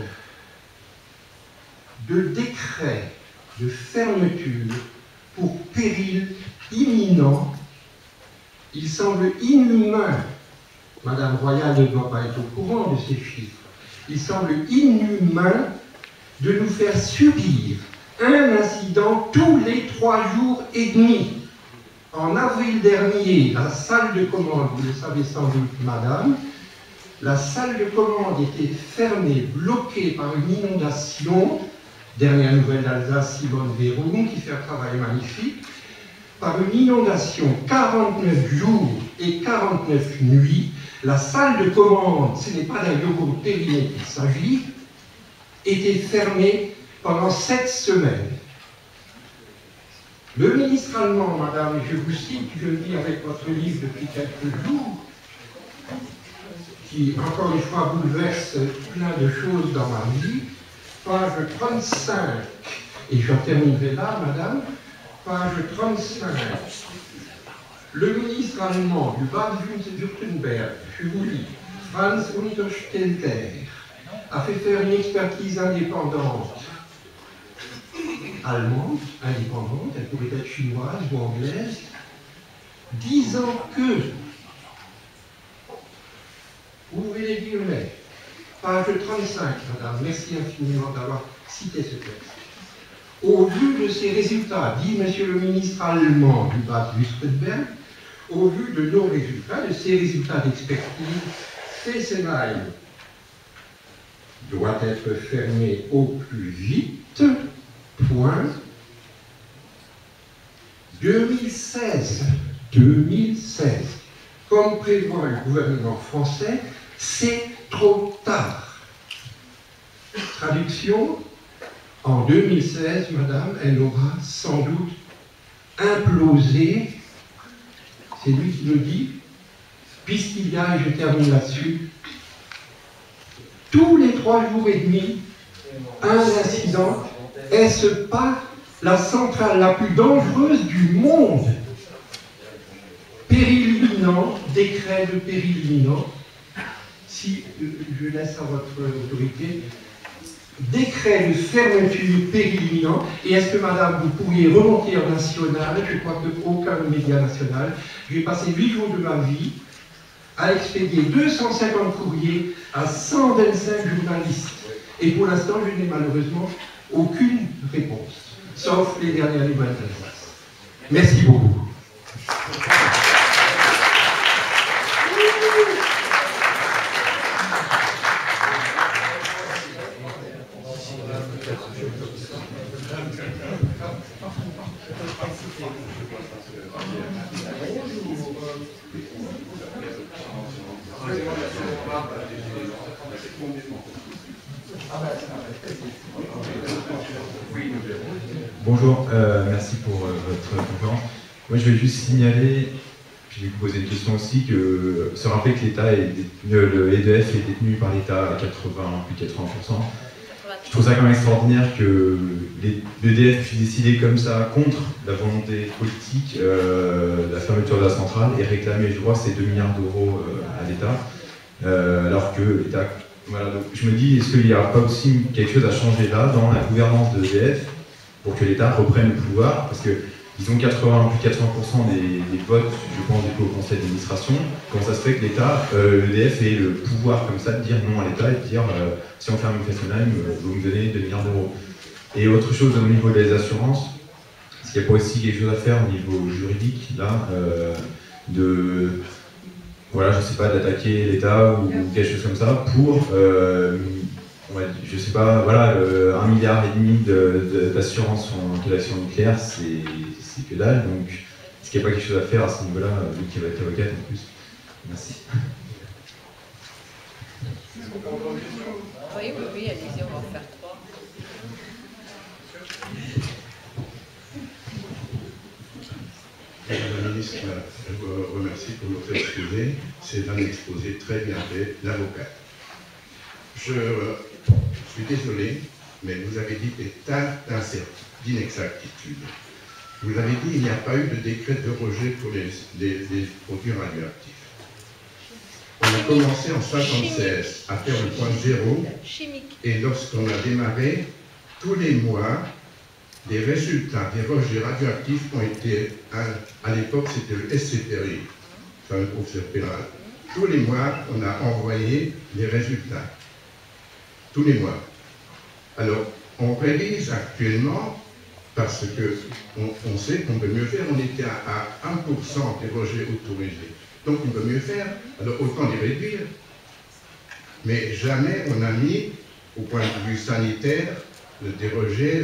de décret de fermeture pour péril imminent. Il semble inhumain, Madame Royale ne doit pas être au courant de ces chiffres, il semble inhumain de nous faire subir un incident tous les 3 jours et demi. En avril dernier, la salle de commande, vous le savez sans doute, Madame, la salle de commande était fermée, bloquée par une inondation. Dernière nouvelle d'Alsace, Simone Véron, qui fait un travail magnifique. Par une inondation, 49 jours et 49 nuits, la salle de commande, ce n'est pas d'un yogourt périmé qu'il s'agit, était fermée pendant 7 semaines. Le ministre allemand, madame, je vous cite, je le dis avec votre livre depuis quelques jours, qui, encore une fois, bouleverse plein de choses dans ma vie, page 35, et j'en terminerai là, madame, page 35. Le ministre allemand du Bade-Württemberg, je vous lis, Franz Untersteller, a fait faire une expertise indépendante, allemande, indépendante, elle pourrait être chinoise ou anglaise, disant que, ouvrez les guillemets, page 35, madame, merci infiniment d'avoir cité ce texte. Au vu de ces résultats, dit monsieur le ministre allemand du Bade-Württemberg, au vu de nos résultats, de ces résultats d'expertise, Fessenheim doit être fermé au plus vite, point. 2016, comme prévoit le gouvernement français, c'est trop tard. Traduction, en 2016, madame, elle aura sans doute implosé, c'est lui qui le dit, puisqu'il y a, et je termine là-dessus, tous les 3 jours et demi, un incident. Est-ce pas la centrale la plus dangereuse du monde? Péril imminent, décret de péril imminent. Si je laisse à votre autorité, décret de fermeture péril imminent. Et est-ce que, madame, vous pourriez remonter en national? Je crois qu'aucun média national. J'ai passé 8 jours de ma vie à expédier 250 courriers à 125 journalistes. Et pour l'instant, je n'ai malheureusement aucune réponse, sauf les dernières nouvelles d'Alsace. Merci beaucoup. Bonjour, merci pour votre conférence. Moi, je vais juste signaler, puis je vais vous poser une question aussi, que se rappeler que l'État le EDF est détenu par l'État à 80, plus de 80%. Je trouve ça quand même extraordinaire que l'EDF puisse décider comme ça contre la volonté politique la fermeture de la centrale et réclamer, je crois, ces 2 milliards d'euros à l'État, alors que l'État... Voilà, donc je me dis, est-ce qu'il n'y a pas aussi quelque chose à changer là, dans la gouvernance de l'EDF, pour que l'État reprenne le pouvoir, parce qu'ils ont plus de 80% des votes, je pense, du conseil d'administration. Comment ça se fait que l'État, l'EDF ait le pouvoir comme ça de dire non à l'État et de dire si on ferme Fessenheim, vous me donnez 2 milliards d'euros. Et autre chose au niveau des assurances, est-ce qu'il n'y a pas aussi quelque chose à faire au niveau juridique, là, voilà, je sais pas, d'attaquer l'État ou quelque chose comme ça pour, je sais pas, voilà, 1,5 milliard d'assurance de l'action nucléaire, c'est que dalle, donc est-ce qu'il n'y a pas quelque chose à faire à ce niveau-là, vu qu'il va être avocate en plus? Merci. Oui, allez-y, on va en faire 3. Madame la ministre, je vous remercie pour votre exposé. C'est un exposé très bien fait d'avocat. Je suis désolé, mais vous avez dit des tas d'inexactitudes. Vous avez dit qu'il n'y a pas eu de décret de rejet pour les produits radioactifs. On a commencé en 1976 à faire le point zéro, et lorsqu'on a démarré, tous les mois, des résultats des rejets radioactifs ont été, à l'époque c'était le SCPRI, enfin le professeur Péral. Tous les mois, on a envoyé les résultats. Tous les mois. Alors, on révise actuellement, parce qu'on sait qu'on peut mieux faire, on était à 1% des rejets autorisés. Donc on peut mieux faire, alors autant les réduire. Mais jamais on a mis, au point de vue sanitaire, des rejets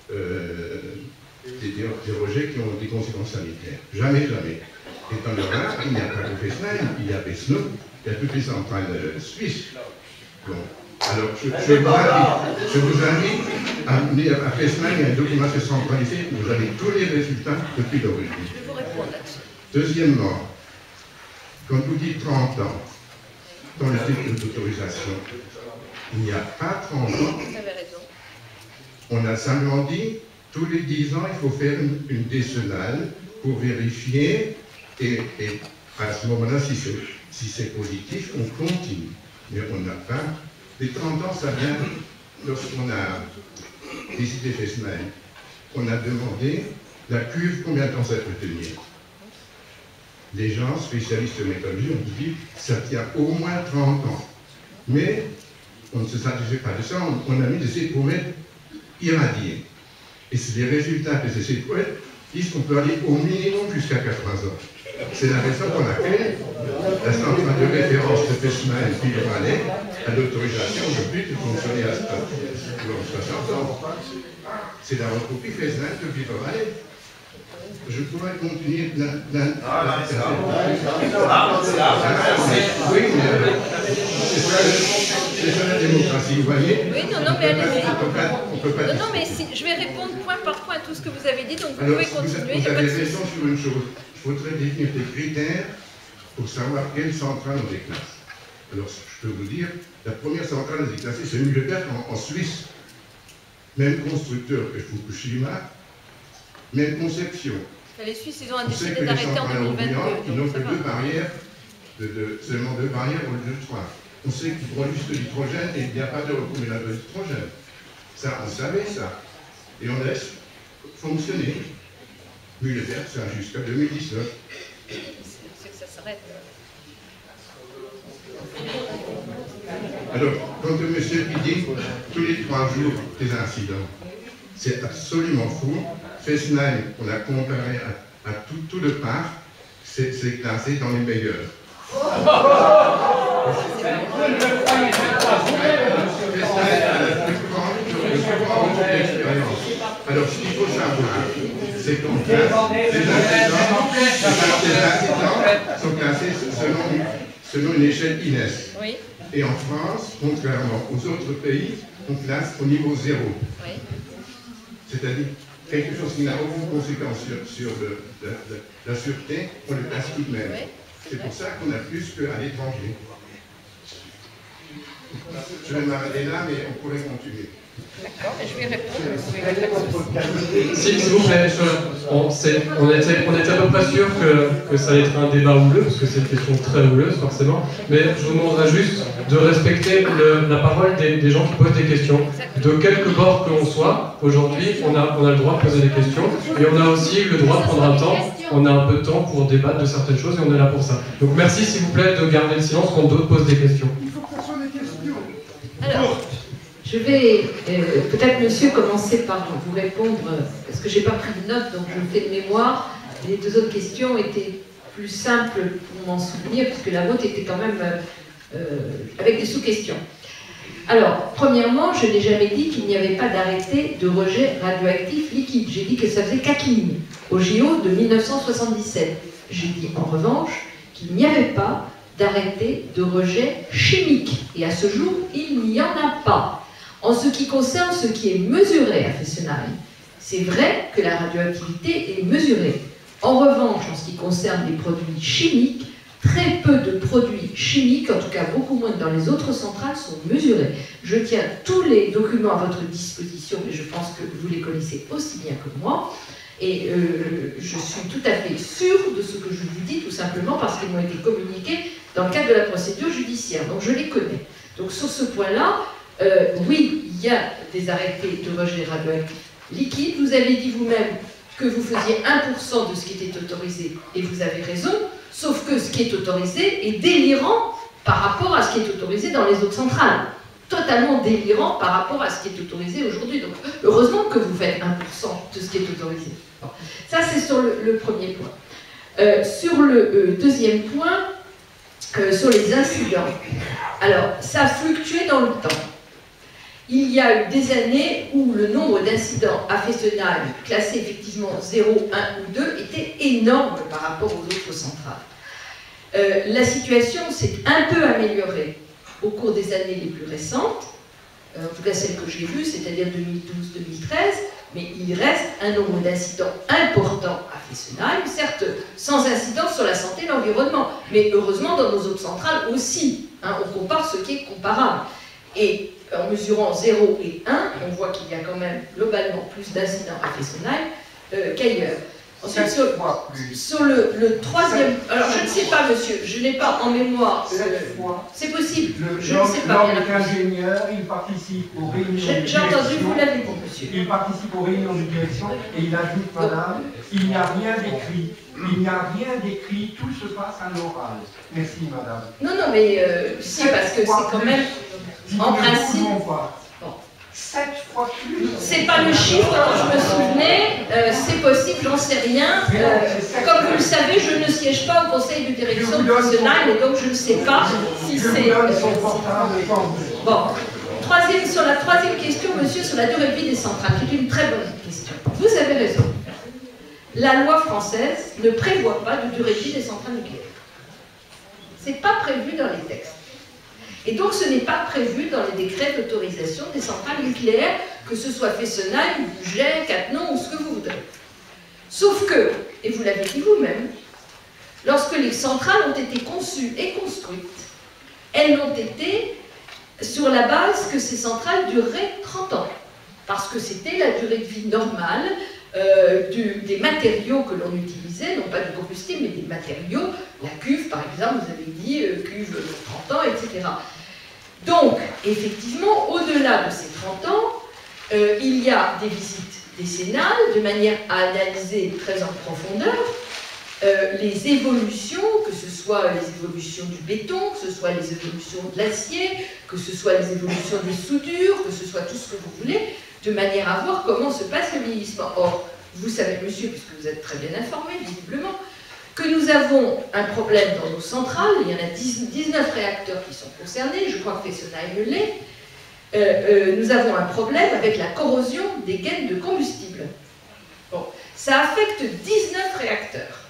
qui ont des conséquences sanitaires. Jamais, jamais. Et dans le Rhin, il n'y a pas que Fessenheim, il y a Besno, il y a toutes les centrales suisses. Bon. Alors, je vous invite à venir à Fessenheim, il y a un document centralisé où vous avez tous les résultats depuis l'origine. Je vais vous répondre là-dessus. Deuxièmement, quand vous dites 30 ans, dans le cycle d'autorisation, il n'y a pas 30 ans. Vous avez raison. On a simplement dit, tous les 10 ans, il faut faire une décennale pour vérifier, et à ce moment-là, si c'est positif, on continue. Mais on n'a pas... Les 30 ans, ça vient lorsqu'on a décidé Fessenheim. On a demandé la cuve, combien de temps ça peut tenir. Les gens spécialistes de métallurgie ont dit ça tient au moins 30 ans. Mais on ne se satisfait pas de ça, on a mis des essais pour mettre irradiés. Et c'est les résultats de ces essais pour disent qu'on peut aller au minimum jusqu'à 80 ans. C'est la raison pour laquelle la centrale de référence de Fessenheim puis le Valais a l'autorisation depuis de fonctionner à 60 ans. C'est la recopie Fessenheim depuis le Valais. Je pourrais continuer oui, mais c'est la démocratie, vous voyez. Oui, non, mais allez-y. Non, mais si, je vais répondre point par point à tout ce que vous avez dit, donc vous alors, pouvez continuer. Vous avez raison sur une chose. Il faudrait définir des critères pour savoir quelle centrale on déclasse. Alors, je peux vous dire, la première centrale à déclasser, c'est Mühleberg en Suisse. Même constructeur que Fukushima, même conception. Les Suisses, ils ont On sait décidé que les d'arrêter en centrales 2022. ils n'ont que deux barrières, seulement deux barrières au lieu de trois. On sait qu'ils produisent de l'hydrogène et il n'y a pas de recombination de l'hydrogène. Ça, on savait ça. Et on laisse fonctionner. Mühleberg, ça jusqu'à 2019. C'est que ça s'arrête. Alors, quand le monsieur dit tous les 3 jours des incidents, c'est absolument fou. Fessenheim, on a comparé à tout le parc, c'est classé dans les meilleurs. Fessenheim a la plus grande expérience. Alors, ce qu'il faut savoir, c'est qu'en classe, les incidents sont classés selon une échelle INES. Oui. Et en France, contrairement aux autres pays, on classe au niveau 0. Oui. C'est-à-dire quelque chose qui n'a aucune conséquence sur la sûreté, on le classe tout de même. Oui, c'est pour ça qu'on a plus qu'à l'étranger. Je vais m'arrêter là, mais on pourrait continuer. D'accord, je vais répondre. S'il vous plaît, on était à peu près sûr que ça allait être un débat houleux, parce que c'est une question très houleuse forcément, mais je vous demanderai juste de respecter la parole des gens qui posent des questions. De quelque bord que l'on soit, aujourd'hui, on a le droit de poser des questions, et on a aussi le droit de prendre un temps, on a un peu de temps pour débattre de certaines choses, et on est là pour ça. Donc merci s'il vous plaît de garder le silence quand d'autres posent des questions. Il faut que ce soit des questions. Alors, je vais peut-être, monsieur, commencer par vous répondre, parce que je n'ai pas pris de notes, donc je me fais de mémoire. Les 2 autres questions étaient plus simples pour m'en souvenir, puisque la vôtre était quand même avec des sous-questions. Alors, premièrement, je n'ai jamais dit qu'il n'y avait pas d'arrêté de rejet radioactif liquide. J'ai dit que ça faisait 4 lignes au JO de 1977. J'ai dit en revanche qu'il n'y avait pas d'arrêté de rejet chimique. Et à ce jour, il n'y en a pas. En ce qui concerne ce qui est mesuré à Fessenheim, c'est vrai que la radioactivité est mesurée. En revanche, en ce qui concerne les produits chimiques, très peu de produits chimiques, en tout cas beaucoup moins que dans les autres centrales, sont mesurés. Je tiens tous les documents à votre disposition, et je pense que vous les connaissez aussi bien que moi. Et je suis tout à fait sûre de ce que je vous dis, tout simplement parce qu'ils m'ont été communiqués dans le cadre de la procédure judiciaire. Donc je les connais. Donc sur ce point-là, oui, il y a des arrêtés de rejet radioactif liquide. Vous avez dit vous-même que vous faisiez 1% de ce qui était autorisé, et vous avez raison, sauf que ce qui est autorisé est délirant par rapport à ce qui est autorisé dans les autres centrales. Totalement délirant par rapport à ce qui est autorisé aujourd'hui. Donc, heureusement que vous faites 1% de ce qui est autorisé. Bon. Ça, c'est sur le premier point. Sur le deuxième point, sur les incidents. Alors, ça a fluctué dans le temps. Il y a eu des années où le nombre d'incidents à Fessenheim, classés effectivement 0, 1 ou 2, était énorme par rapport aux autres centrales. La situation s'est un peu améliorée au cours des années les plus récentes, en tout cas celle que j'ai vue, c'est-à-dire 2012-2013, mais il reste un nombre d'incidents important à Fessenheim, certes sans incidence sur la santé et l'environnement, mais heureusement dans nos autres centrales aussi. Hein, on compare ce qui est comparable. Et en mesurant 0 et 1, on voit qu'il y a quand même globalement plus d'incidents à Fessenheim qu'ailleurs. Ensuite, sur le troisième... Alors, je ne sais pas, monsieur, je n'ai pas en mémoire... C'est possible, je ne sais pas. L'homme est ingénieur, il participe aux réunions de direction. J'ai entendu, vous l'avez dit, monsieur. Il participe aux réunions de direction et il ajoute, madame, il n'y a rien d'écrit. Il n'y a rien d'écrit, tout se passe à l'oral. Merci, madame. Non, non, mais si, parce que c'est quand même... En principe... 7 fois plus. C'est pas le chiffre dont je me souvenais, c'est possible, j'en sais rien. Comme vous le savez, je ne siège pas au conseil de direction de Fessenheim, et donc je ne sais pas si c'est... Bon, sur la troisième question, monsieur, sur la durée de vie des centrales, qui est une très bonne question. Vous avez raison. La loi française ne prévoit pas de durée de vie des centrales nucléaires. C'est pas prévu dans les textes. Et donc ce n'est pas prévu dans les décrets d'autorisation des centrales nucléaires, que ce soit Fessenheim, Bugey, Cattenom ou ce que vous voudrez. Sauf que, et vous l'avez dit vous-même, lorsque les centrales ont été conçues et construites, elles l'ont été sur la base que ces centrales dureraient 30 ans. Parce que c'était la durée de vie normale des matériaux que l'on utilisait, non pas du combustible, mais des matériaux. La cuve, par exemple, vous avez dit, cuve 30 ans, etc. Donc, effectivement, au-delà de ces 30 ans, il y a des visites décennales, de manière à analyser très en profondeur les évolutions, que ce soit les évolutions du béton, que ce soit les évolutions de l'acier, que ce soit les évolutions des soudures, que ce soit tout ce que vous voulez, de manière à voir comment se passe le vieillissement. Or, vous savez, monsieur, puisque vous êtes très bien informé, visiblement, que nous avons un problème dans nos centrales, il y en a 19 réacteurs qui sont concernés, je crois que Fessenheim l'est, nous avons un problème avec la corrosion des gaines de combustible. Bon, ça affecte 19 réacteurs.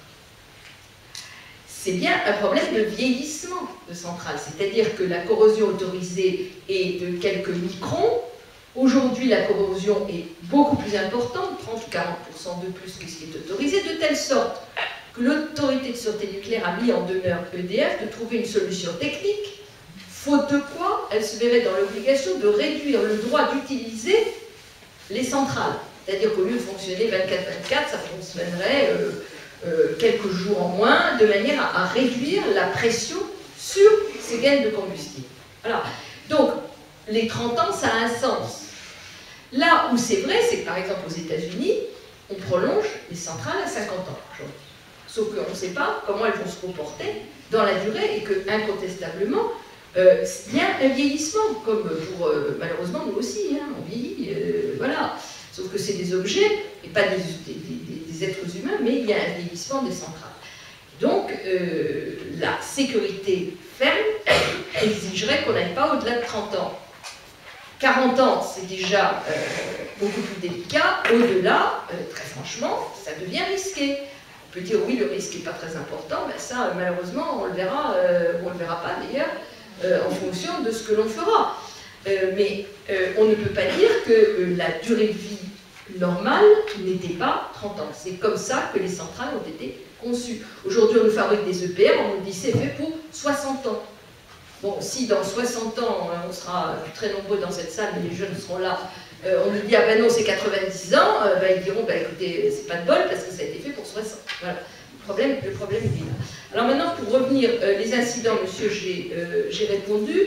C'est bien un problème de vieillissement de centrales, c'est-à-dire que la corrosion autorisée est de quelques microns. Aujourd'hui, la corrosion est beaucoup plus importante, 30 ou 40% de plus que ce qui est autorisé, de telle sorte que l'autorité de sûreté nucléaire a mis en demeure EDF de trouver une solution technique, faute de quoi elle se verrait dans l'obligation de réduire le droit d'utiliser les centrales. C'est-à-dire qu'au lieu de fonctionner 24/24, ça fonctionnerait quelques jours en moins, de manière à réduire la pression sur ces gaines de combustible. Voilà. Donc, les 30 ans, ça a un sens. Là où c'est vrai, c'est que par exemple aux États-Unis, on prolonge les centrales à 50 ans aujourd'hui. Sauf qu'on ne sait pas comment elles vont se comporter dans la durée et que, incontestablement, il y a un vieillissement, comme pour, malheureusement, nous aussi, hein, on vieillit, voilà. Sauf que c'est des objets, et pas des êtres humains, mais il y a un vieillissement des centrales. Donc, la sécurité ferme exigerait qu'on n'aille pas au-delà de 30 ans. 40 ans, c'est déjà beaucoup plus délicat. Au-delà, très franchement, ça devient risqué. On peut dire oui, le risque n'est pas très important, mais ça, malheureusement, on le verra, ou on ne le verra pas d'ailleurs, en fonction de ce que l'on fera. Mais on ne peut pas dire que la durée de vie normale n'était pas 30 ans. C'est comme ça que les centrales ont été conçues. Aujourd'hui, on nous fabrique des EPR, on nous dit c'est fait pour 60 ans. Bon, si dans 60 ans, on sera très nombreux dans cette salle, mais les jeunes seront là, on nous dit ah ben non, c'est 90 ans, ils diront bah écoutez, c'est pas de bol parce que ça a été fait pour 60. Voilà. Le problème est là. Alors maintenant, pour revenir, les incidents, monsieur, j'ai répondu.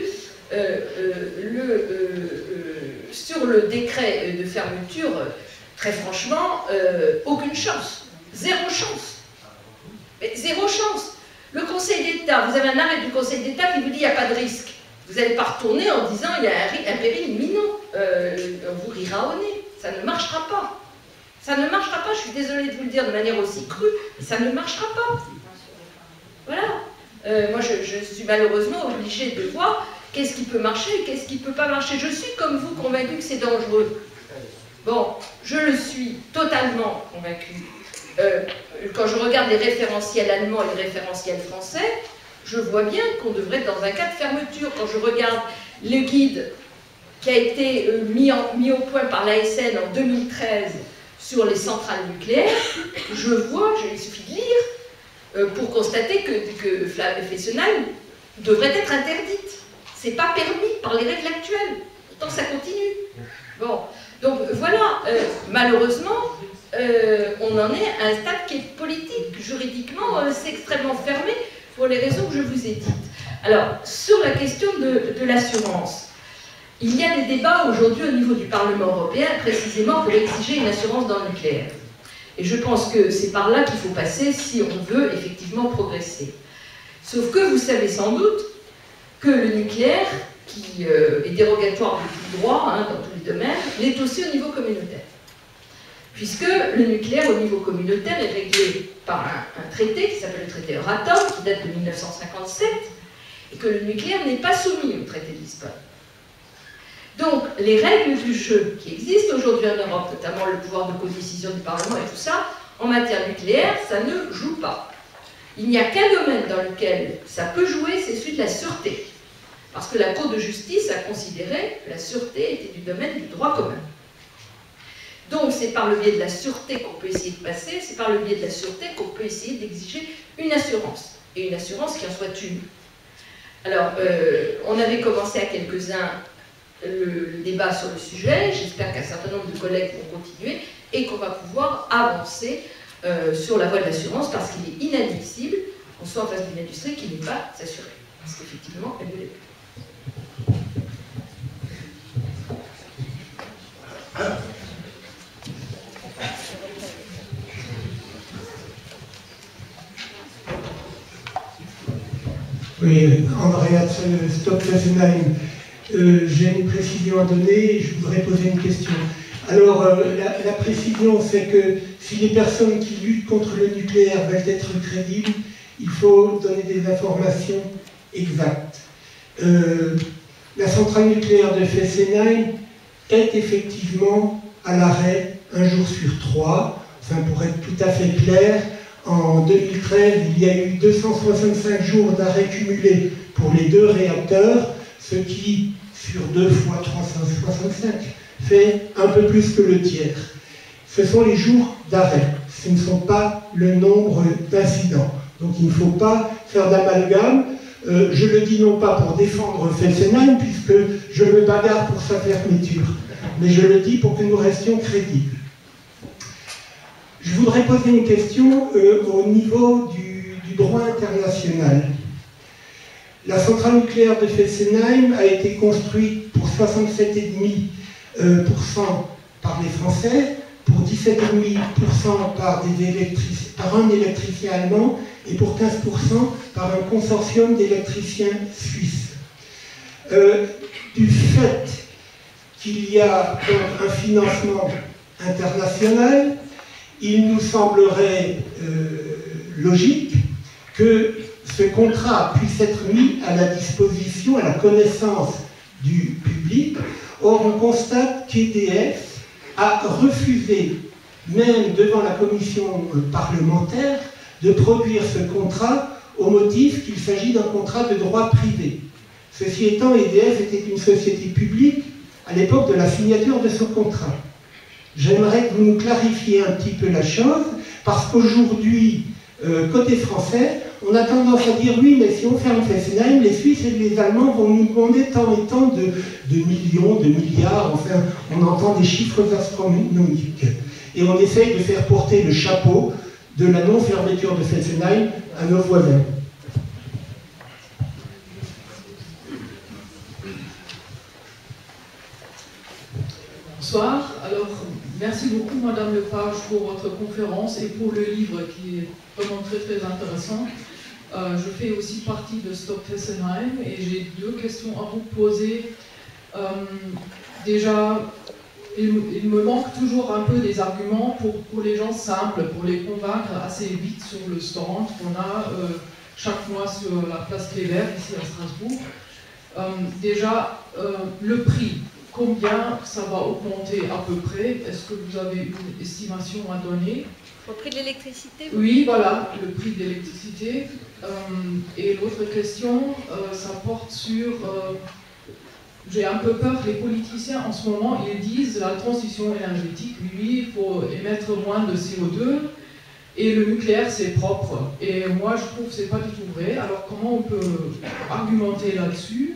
Sur le décret de fermeture, très franchement, aucune chance. Zéro chance. Mais zéro chance. Le Conseil d'État, vous avez un arrêt du Conseil d'État qui vous dit qu'il n'y a pas de risque. Vous n'allez pas retourner en disant il y a un péril imminent. On vous rira au nez. Ça ne marchera pas. Ça ne marchera pas. Je suis désolée de vous le dire de manière aussi crue, mais ça ne marchera pas. Voilà. Moi, je suis malheureusement obligée de voir qu'est-ce qui peut marcher et qu'est-ce qui ne peut pas marcher. Je suis, comme vous, convaincue que c'est dangereux. Bon, je le suis totalement convaincue. Quand je regarde les référentiels allemands et les référentiels français, je vois bien qu'on devrait être dans un cas de fermeture. Quand je regarde le guide qui a été mis au point par l'ASN en 2013 sur les centrales nucléaires, je vois, il suffit de lire, pour constater que Fessenheim devrait être interdite. C'est pas permis par les règles actuelles. Pourtant, ça continue. Bon, donc voilà, malheureusement, on en est à un stade qui est politique. Juridiquement, c'est extrêmement fermé pour les raisons que je vous ai dites. Alors, sur la question de l'assurance, il y a des débats aujourd'hui au niveau du Parlement européen, précisément pour exiger une assurance dans le nucléaire. Et je pense que c'est par là qu'il faut passer si on veut effectivement progresser. Sauf que vous savez sans doute que le nucléaire, qui est dérogatoire de tout droit, dans tous les domaines, l'est aussi au niveau communautaire. Puisque le nucléaire au niveau communautaire est réglé par un traité qui s'appelle le traité Euratom, qui date de 1957, et que le nucléaire n'est pas soumis au traité de Lisbonne. Donc, les règles du jeu qui existent aujourd'hui en Europe, notamment le pouvoir de codécision du Parlement et tout ça, en matière nucléaire, ça ne joue pas. Il n'y a qu'un domaine dans lequel ça peut jouer, c'est celui de la sûreté. Parce que la Cour de justice a considéré que la sûreté était du domaine du droit commun. Donc, c'est par le biais de la sûreté qu'on peut essayer de passer, c'est par le biais de la sûreté qu'on peut essayer d'exiger une assurance. Et une assurance qui en soit une. Alors, on avait commencé à quelques-uns le débat sur le sujet. J'espère qu'un certain nombre de collègues vont continuer et qu'on va pouvoir avancer sur la voie de l'assurance parce qu'il est inadmissible qu'on soit en face d'une industrie qui n'est pas assurée. Parce qu'effectivement, elle ne l'est pas. Oui, Andrea Stop Fessenheim. J'ai une précision à donner et je voudrais poser une question. Alors, la précision, c'est que si les personnes qui luttent contre le nucléaire veulent être crédibles, il faut donner des informations exactes. La centrale nucléaire de Fessenheim est effectivement à l'arrêt un jour sur 3. Enfin, pour être tout à fait clair, en 2013, il y a eu 265 jours d'arrêt cumulé pour les 2 réacteurs, ce qui, sur 2 fois 365, fait un peu plus que le tiers. Ce sont les jours d'arrêt, ce ne sont pas le nombre d'incidents. Donc il ne faut pas faire d'amalgame. Je le dis non pas pour défendre Fessenheim, puisque je me bagarre pour sa fermeture, mais je le dis pour que nous restions crédibles. Je voudrais poser une question au niveau du droit international. La centrale nucléaire de Fessenheim a été construite pour 67,5% par les Français, pour 17,5% par un électricien allemand et pour 15% par un consortium d'électriciens suisses. Du fait qu'il y a donc un financement international, il nous semblerait logique que ce contrat puisse être mis à la disposition, à la connaissance du public. Or, on constate qu'EDF a refusé, même devant la commission parlementaire, de produire ce contrat au motif qu'il s'agit d'un contrat de droit privé. Ceci étant, EDF était une société publique à l'époque de la signature de ce contrat. J'aimerais que vous nous clarifiez un petit peu la chose, parce qu'aujourd'hui, côté français, on a tendance à dire oui, mais si on ferme Fessenheim, les Suisses et les Allemands vont nous demander tant et tant de millions, de milliards, enfin, on entend des chiffres astronomiques. Et on essaye de faire porter le chapeau de la non-fermeture de Fessenheim à nos voisins. Bonsoir. Alors, merci beaucoup, Madame Lepage, pour votre conférence et pour le livre qui est vraiment très, très intéressant. Je fais aussi partie de Stop Fessenheim et j'ai 2 questions à vous poser. Déjà, il me manque toujours un peu des arguments pour les gens simples, pour les convaincre assez vite sur le stand qu'on a chaque mois sur la place Kléber, ici à Strasbourg. Déjà, le prix, combien ça va augmenter à peu près? Est-ce que vous avez une estimation à donner? Au prix de l'électricité? Oui, voilà, le prix de l'électricité. Et l'autre question, ça porte sur... j'ai un peu peur, les politiciens en ce moment, ils disent la transition énergétique, oui, il faut émettre moins de CO2, et le nucléaire c'est propre. Et moi je trouve que c'est pas du tout vrai. Alors comment on peut argumenter là-dessus?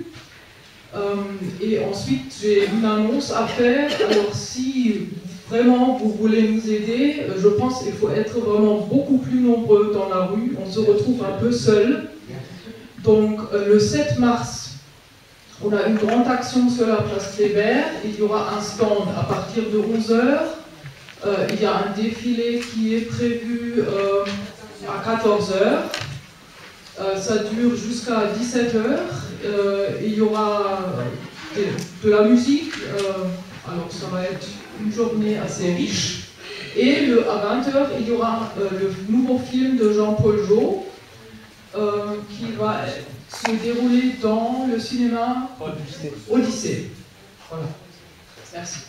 Et ensuite j'ai une annonce à faire. Alors si vraiment vous voulez nous aider, je pense qu'il faut être vraiment beaucoup plus nombreux dans la rue. On se retrouve un peu seul. Donc le 7 mars, on a une grande action sur la place Kléber. Il y aura un stand à partir de 11h. Il y a un défilé qui est prévu à 14h. Ça dure jusqu'à 17h. Il y aura de la musique. Alors ça va être une journée assez riche. Et à 20h, il y aura le nouveau film de Jean-Paul Jox qui va se dérouler dans le cinéma Odyssée. Voilà. Merci.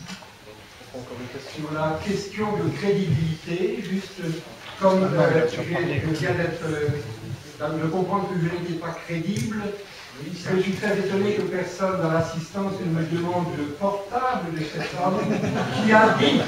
Sur la question de crédibilité, juste comme je viens de comprendre que je n'étais pas crédible, je suis très étonné que personne dans l'assistance ne me demande le portable de cette femme qui a dit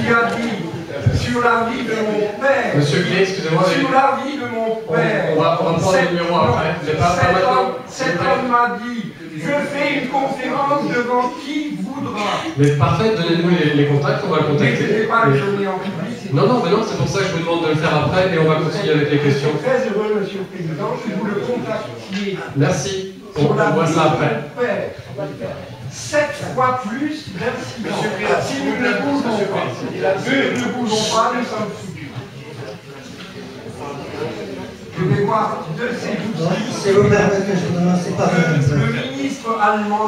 sur la vie de mon père. Monsieur Clé, excusez-moi. Sur la vie de mon père. On va prendre le numéro après. Cet homme m'a dit, je fais une conférence devant qui voudra. Mais parfait, donnez-nous les contacts, on va le contacter. Mais je n'ai pas le donner en public. Non, mais non, c'est pour ça que je vous demande de le faire après et on va continuer avec les questions. Je suis très heureux, Monsieur le Président, que vous le contactiez. Merci. On voit ça après. 7 fois plus d'incidents. Si nous ne bougeons pas, nous sommes foutus. Je vais voir de ces outils. Si vous permettez, je vous lance pas. Le ministre allemand.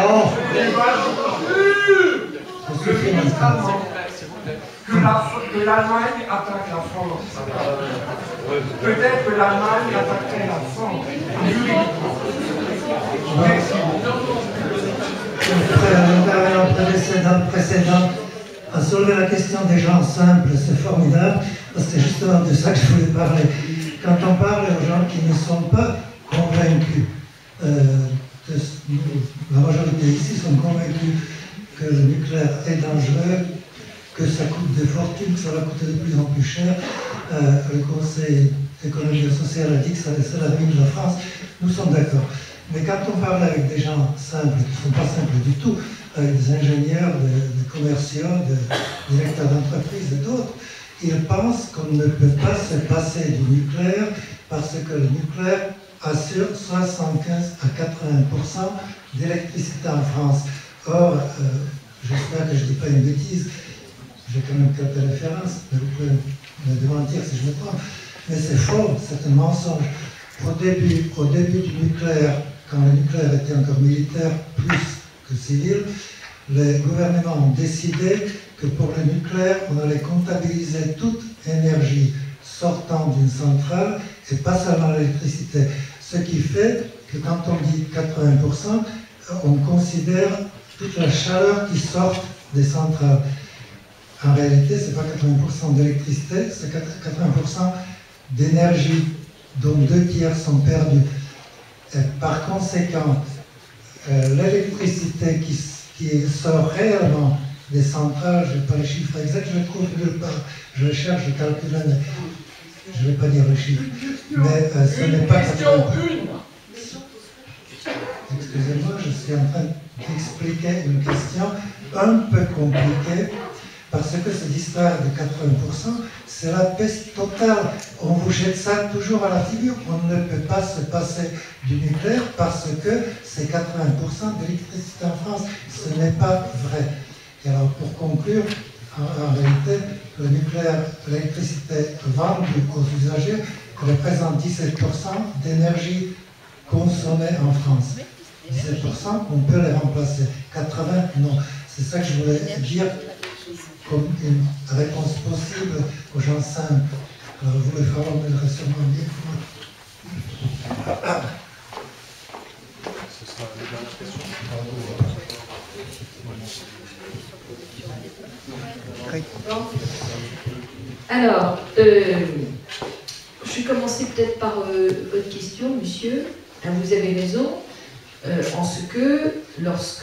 Le ministre allemand. Que l'Allemagne attaque la France. Peut-être que l'Allemagne attaquerait la France. Merci. L'intervenant précédent a soulevé la question des gens simples, c'est formidable, parce que c'est justement de ça que je voulais parler. Quand on parle aux gens qui ne sont pas convaincus, la majorité ici sont convaincus que le nucléaire est dangereux, que ça coûte des fortunes, que ça va coûter de plus en plus cher. Le Conseil économique et social a dit que ça laissait la vie de la France. Nous sommes d'accord. Mais quand on parle avec des gens simples, qui ne sont pas simples du tout, avec des ingénieurs, des commerciaux, des directeurs d'entreprise et d'autres, ils pensent qu'on ne peut pas se passer du nucléaire parce que le nucléaire assure 75 à 80% d'électricité en France. Or, j'espère que je ne dis pas une bêtise, j'ai quand même quelques références, mais vous pouvez me démentir si je me trompe, mais c'est faux, c'est un mensonge. Au début du nucléaire, quand le nucléaire était encore militaire plus que civil, les gouvernements ont décidé que pour le nucléaire, on allait comptabiliser toute énergie sortant d'une centrale et pas seulement l'électricité. Ce qui fait que quand on dit 80%, on considère toute la chaleur qui sort des centrales. En réalité, ce n'est pas 80% d'électricité, c'est 80% d'énergie, dont 2/3 sont perdus. Et par conséquent, l'électricité qui sort réellement des centrales, je n'ai pas les chiffres exacts, je le trouve nulle part, je le cherche, je calcule, je ne vais pas dire le chiffre, mais ce n'est pas 80%. Excusez-moi, je suis en train d'expliquer une question un peu compliquée, parce que cette histoire de 80%, c'est la peste totale. On vous jette ça toujours à la figure. On ne peut pas se passer du nucléaire parce que c'est 80% d'électricité en France. Ce n'est pas vrai. Et alors, pour conclure, en réalité, le nucléaire, l'électricité vendue aux usagers représente 17% d'énergie consommée en France. 17%, on peut les remplacer. 80%, non. C'est ça que je voulais dire comme une réponse possible aux gens simples. Alors, vous, les femmes, me le sûrement bien. Ce sera la dernière question. Alors, je vais commencer peut-être par votre question, monsieur. Vous avez raison, en ce que lorsque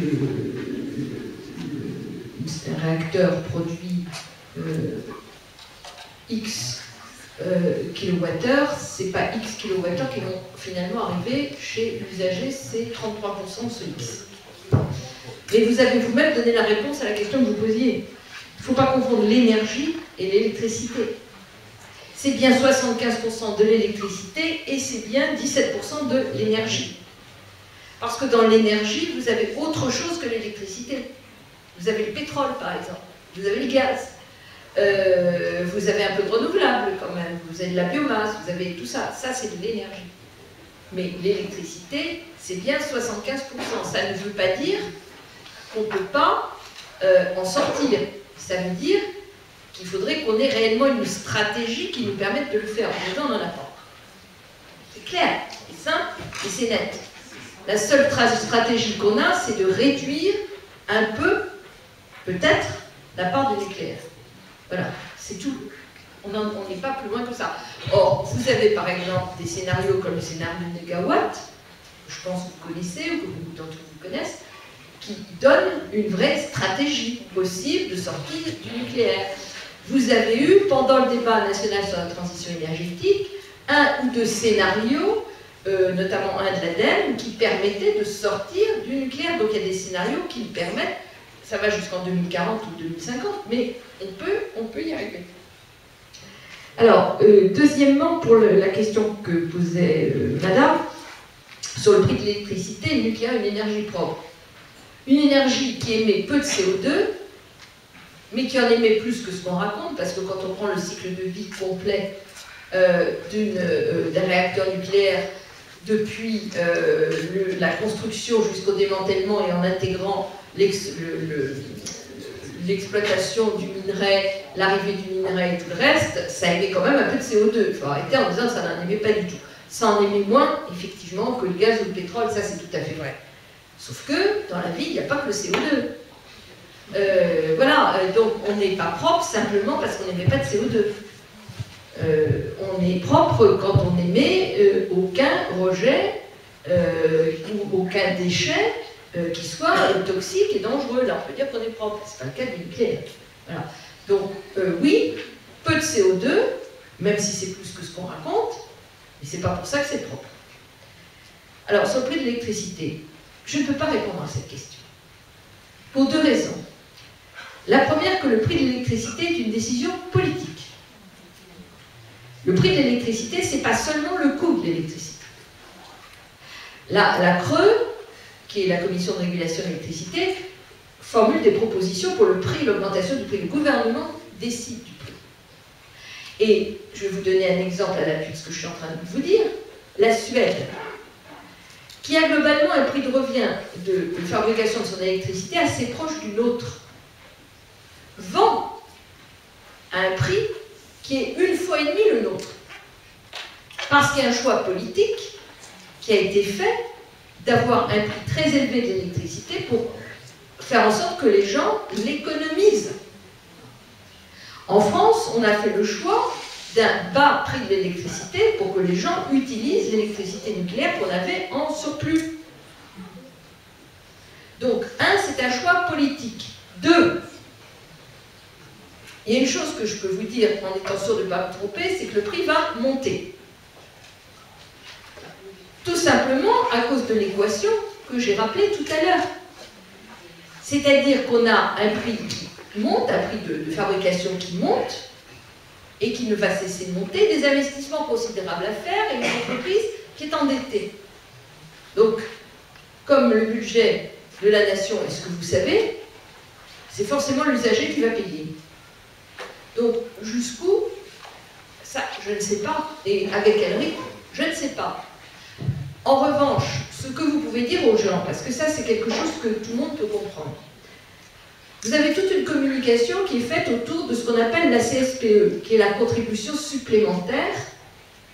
un réacteur produit X kilowattheures, c'est pas X kilowattheures qui vont finalement arriver chez l'usager, c'est 33% de ce X. Mais vous avez vous-même donné la réponse à la question que vous posiez. Il ne faut pas confondre l'énergie et l'électricité. C'est bien 75% de l'électricité et c'est bien 17% de l'énergie. Parce que dans l'énergie, vous avez autre chose que l'électricité. Vous avez le pétrole, par exemple. Vous avez le gaz. Vous avez un peu de renouvelable, quand même. Vous avez de la biomasse, vous avez tout ça. Ça, c'est de l'énergie. Mais l'électricité, c'est bien 75%. Ça ne veut pas dire qu'on ne peut pas en sortir. Ça veut dire qu'il faudrait qu'on ait réellement une stratégie qui nous permette de le faire. Aujourd'hui, on n'en a pas. C'est clair, c'est simple et c'est net. La seule stratégie qu'on a, c'est de réduire un peu, peut-être, la part du nucléaire. Voilà, c'est tout. On n'est pas plus loin que ça. Or, vous avez par exemple des scénarios comme le scénario de Négawatt, je pense que vous connaissez, ou que beaucoup d'entre vous connaissent, qui donnent une vraie stratégie possible de sortie du nucléaire. Vous avez eu, pendant le débat national sur la transition énergétique, un ou deux scénarios, notamment un de l'ADEME, qui permettaient de sortir du nucléaire. Donc il y a des scénarios qui permettent, ça va jusqu'en 2040 ou 2050, mais on peut y arriver. Alors, deuxièmement, pour la question que posait Madame, sur le prix de l'électricité, le nucléaire est une énergie propre. Une énergie qui émet peu de CO2, mais qui en émet plus que ce qu'on raconte, parce que quand on prend le cycle de vie complet d'un réacteur nucléaire, depuis la construction jusqu'au démantèlement et en intégrant l'exploitation du minerai, l'arrivée du minerai et tout le reste, ça émet quand même un peu de CO2. Il faut arrêter en disant que ça n'en émet pas du tout. Ça en émet moins, effectivement, que le gaz ou le pétrole, ça c'est tout à fait vrai. Sauf que, dans la vie, il n'y a pas que le CO2. Voilà, donc on n'est pas propre simplement parce qu'on n'émet pas de CO2. On est propre quand on n'émet aucun rejet ou aucun déchet qui soit toxique et dangereux. Là, on peut dire qu'on est propre. C'est pas le cas du nucléaire. Voilà. Donc, oui, peu de CO2, même si c'est plus que ce qu'on raconte, mais c'est pas pour ça que c'est propre. Alors, sur le prix de l'électricité, je ne peux pas répondre à cette question. Pour deux raisons. La première, que le prix de l'électricité est une décision politique. Le prix de l'électricité, ce n'est pas seulement le coût de l'électricité. La CRE, qui est la Commission de régulation de l'électricité, formule des propositions pour le prix, l'augmentation du prix. Le gouvernement décide du prix. Et je vais vous donner un exemple à l'appui de ce que je suis en train de vous dire. La Suède, qui a globalement un prix de revient de fabrication de son électricité assez proche du nôtre, vend à un prix qui est 1,5 fois le nôtre. Parce qu'il y a un choix politique qui a été fait d'avoir un prix très élevé de l'électricité pour faire en sorte que les gens l'économisent. En France, on a fait le choix d'un bas prix de l'électricité pour que les gens utilisent l'électricité nucléaire qu'on avait en surplus. Donc, un, c'est un choix politique. Deux, il y a une chose que je peux vous dire en étant sûr de ne pas me tromper, c'est que le prix va monter. Tout simplement à cause de l'équation que j'ai rappelée tout à l'heure. C'est-à-dire qu'on a un prix qui monte, un prix de fabrication qui monte, et qui ne va cesser de monter, des investissements considérables à faire, et une entreprise qui est endettée. Donc, comme le budget de la nation est ce que vous savez, c'est forcément l'usager qui va payer. Donc, jusqu'où? Ça, je ne sais pas. Et avec quel rythme? Je ne sais pas. En revanche, ce que vous pouvez dire aux gens, parce que ça, c'est quelque chose que tout le monde peut comprendre. Vous avez toute une communication qui est faite autour de ce qu'on appelle la CSPE, qui est la contribution supplémentaire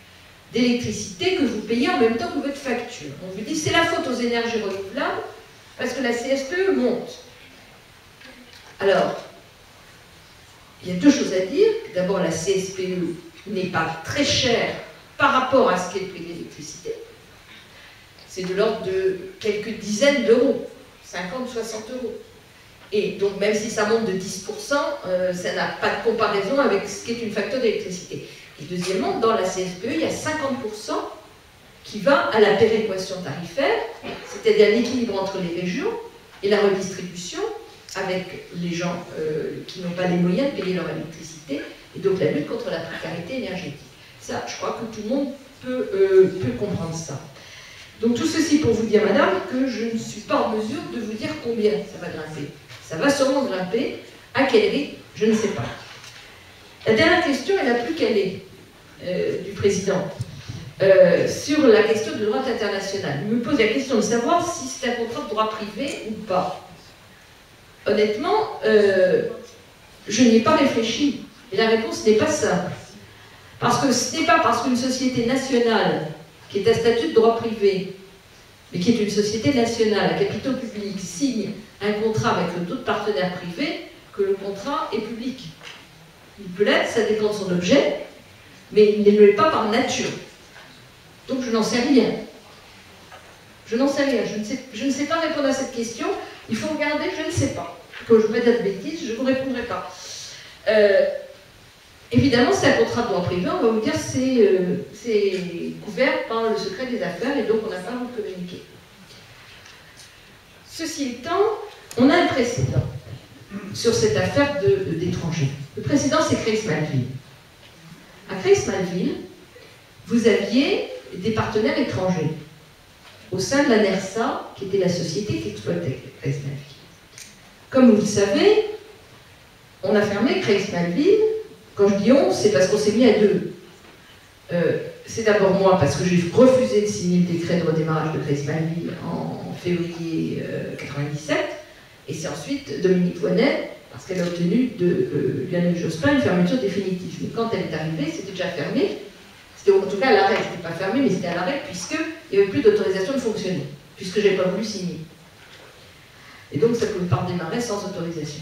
d'électricité que vous payez en même temps que votre facture. On vous dit c'est la faute aux énergies renouvelables parce que la CSPE monte. Alors, il y a deux choses à dire. D'abord, la CSPE n'est pas très chère par rapport à ce qu'est le prix de l'électricité. C'est de l'ordre de quelques dizaines d'euros, 50, 60 euros. Et donc, même si ça monte de 10%, ça n'a pas de comparaison avec ce qu'est une facture d'électricité. Et deuxièmement, dans la CSPE, il y a 50% qui va à la péréquation tarifaire, c'est-à-dire l'équilibre entre les régions et la redistribution avec les gens qui n'ont pas les moyens de payer leur électricité, et donc la lutte contre la précarité énergétique. Ça, je crois que tout le monde peut comprendre ça. Donc tout ceci pour vous dire, madame, que je ne suis pas en mesure de vous dire combien ça va grimper. Ça va sûrement grimper. À quel rythme, je ne sais pas. La dernière question est la plus calée du président. Sur la question de droit international. Il me pose la question de savoir si c'est un contrat de droit privé ou pas. Honnêtement, je n'y ai pas réfléchi. Et la réponse n'est pas simple. Parce que ce n'est pas parce qu'une société nationale, qui est à statut de droit privé, mais qui est une société nationale à capitaux publics, signe un contrat avec d'autres partenaires privés, que le contrat est public. Il peut l'être, ça dépend de son objet, mais il ne l'est pas par nature. Donc je n'en sais rien. Je n'en sais rien. Je ne sais pas répondre à cette question. Il faut regarder, je ne sais pas. Quand je ne veux pas dire de bêtises, je ne vous répondrai pas. Évidemment, c'est un contrat de droit privé, on va vous dire c'est couvert par le secret des affaires et donc on n'a pas à vous communiquer. Ceci étant, on a un précédent sur cette affaire d'étrangers. Le précédent, c'est Creys-Malville. À Creys-Malville, vous aviez des partenaires étrangers au sein de la NERSA, qui était la société qui exploitait Creys-Malville. Comme vous le savez, on a fermé Creys-Malville. Quand je dis on, c'est parce qu'on s'est mis à deux. C'est d'abord moi, parce que j'ai refusé de signer le décret de redémarrage de Creys-Malville en février 1997, et c'est ensuite Dominique Voynet, parce qu'elle a obtenu de Lionel Jospin une fermeture définitive. Mais quand elle est arrivée, c'était déjà fermé. C'était en tout cas à l'arrêt, c'était pas fermé, mais c'était à l'arrêt, puisqu'il n'y avait plus d'autorisation de fonctionner, puisque je n'avais pas voulu signer. Et donc ça ne pouvait pas redémarrer sans autorisation.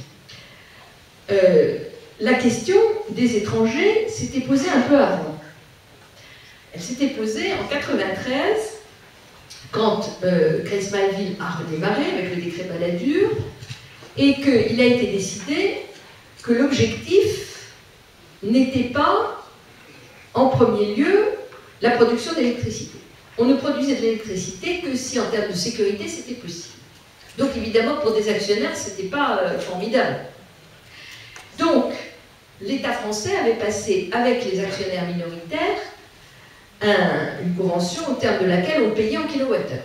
La question des étrangers s'était posée un peu avant. Elle s'était posée en 1993, quand Creys-Malville a redémarré avec le décret Balladur, et qu'il a été décidé que l'objectif n'était pas, en premier lieu, la production d'électricité. On ne produisait de l'électricité que si, en termes de sécurité, c'était possible. Donc, évidemment, pour des actionnaires, ce n'était pas formidable. Donc, l'État français avait passé, avec les actionnaires minoritaires, une convention au terme de laquelle on payait en kilowattheure.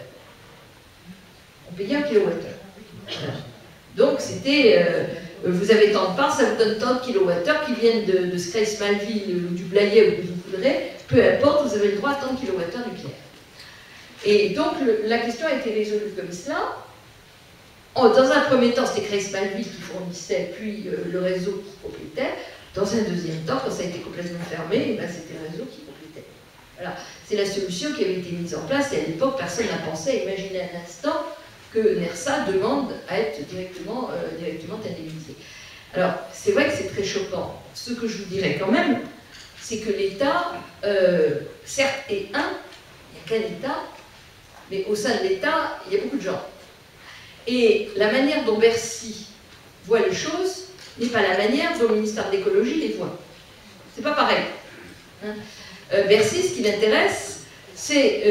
On payait en kilowattheure. Voilà. Donc, c'était, vous avez tant de parts, ça vous donne tant de kilowattheures qui viennent de Creys-Malville ou du Blayais ou que vous voudrez, peu importe, vous avez le droit à tant de kilowattheures nucléaires. Et donc, la question a été résolue comme cela. Dans un premier temps, c'était Creys-Malville qui fournissait, puis le réseau qui complétait. Dans un deuxième temps, quand ça a été complètement fermé, c'était le réseau qui complétait. Voilà. C'est la solution qui avait été mise en place, et à l'époque, personne n'a pensé, imaginez un instant, que NERSA demande à être directement indemnisé. Alors, c'est vrai que c'est très choquant. Ce que je vous dirais quand même, c'est que l'État, certes, est il n'y a qu'un État, mais au sein de l'État, il y a beaucoup de gens. Et la manière dont Bercy voit les choses n'est pas la manière dont le ministère de l'écologie les voit. C'est pas pareil. Hein. Bercy, ce qui l'intéresse, c'est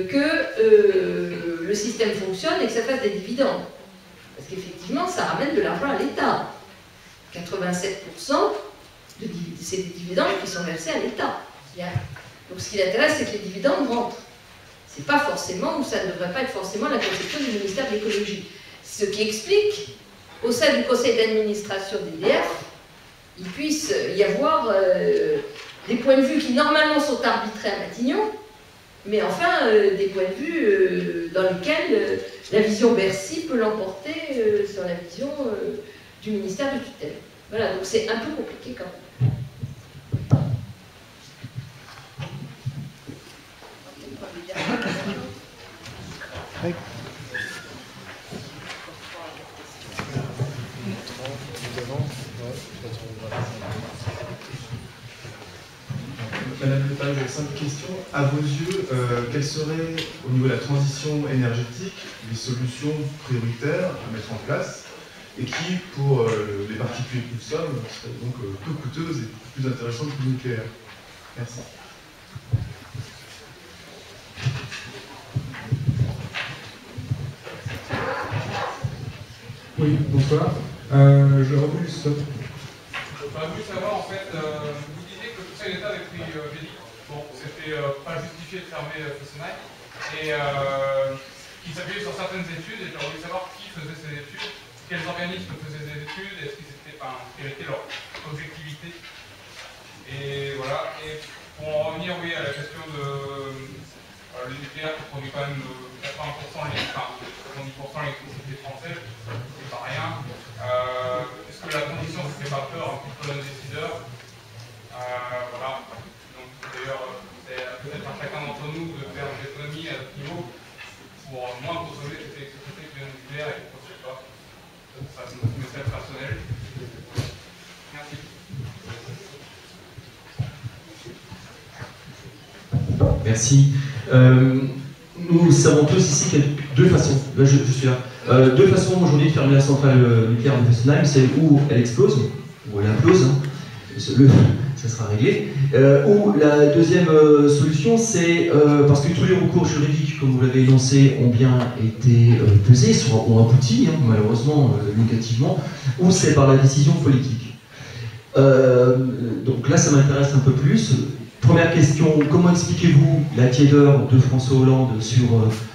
que le système fonctionne et que ça fasse des dividendes. Parce qu'effectivement, ça ramène de l'argent à l'État. 87%, c'est des dividendes qui sont versés à l'État. Donc ce qui l'intéresse, c'est que les dividendes rentrent. C'est pas forcément, ou ça ne devrait pas être forcément la conception du ministère de l'écologie. Ce qui explique, au sein du conseil d'administration d'EDF, il puisse y avoir des points de vue qui normalement sont arbitrés à Matignon, mais enfin des points de vue dans lesquels la vision Bercy peut l'emporter sur la vision du ministère de tutelle. Voilà, donc c'est un peu compliqué quand même. Madame Lepage, j'ai 5 questions. À vos yeux, quelles seraient, au niveau de la transition énergétique, les solutions prioritaires à mettre en place et qui, pour les particuliers que nous sommes, seraient donc peu coûteuses et plus intéressantes que le nucléaire? Merci. Oui, bonsoir. Je remets juste. J'aurais voulu savoir, en fait, vous disiez que le Conseil d'État avait pris Vélic. Bon, c'était pas justifié de fermer Fessenheim, et qu'il s'appuyait sur certaines études, et j'aurais voulu savoir qui faisait ces études, quels organismes faisaient ces études, est-ce qu'ils étaient, quelle était leur objectivité. Et voilà, et pour en revenir, oui, à la question de le nucléaire qui produit quand même 80% l'électricité française, c'est pas rien. Est-ce que la condition ne fait pas peur un petit peu à nos décideurs? Voilà. Donc d'ailleurs, c'est peut-être à chacun d'entre nous de faire une économie à notre niveau pour moins consommer cette électricité qui vient du nucléaire et qu'on ne sait pas. Ça, c'est notre message personnel. Merci. Merci. Nous savons tous ici qu'il y a deux façons, là je suis là, deux façons aujourd'hui de fermer la centrale nucléaire de Fessenheim, c'est où elle explose, ou elle implose, hein, ça sera réglé, ou la deuxième solution c'est, parce que tous les recours juridiques, comme vous l'avez énoncé, ont bien été pesés, ont abouti, hein, malheureusement, négativement, ou c'est par la décision politique. Donc là ça m'intéresse un peu plus. Première question, comment expliquez-vous la tiédeur de François Hollande sur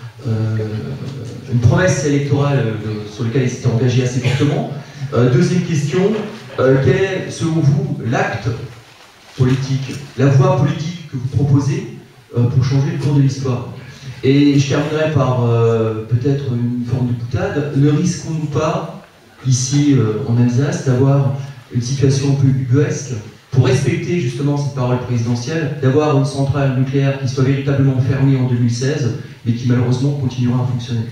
une promesse électorale sur laquelle il s'était engagé assez fortement? Deuxième question, quel est selon vous l'acte politique, la voie politique que vous proposez pour changer le cours de l'histoire? Et je terminerai par peut-être une forme de boutade. Ne risquons-nous pas, ici en Alsace, d'avoir une situation un peu ubuesque, pour respecter justement cette parole présidentielle, d'avoir une centrale nucléaire qui soit véritablement fermée en 2016, mais qui malheureusement continuera à fonctionner?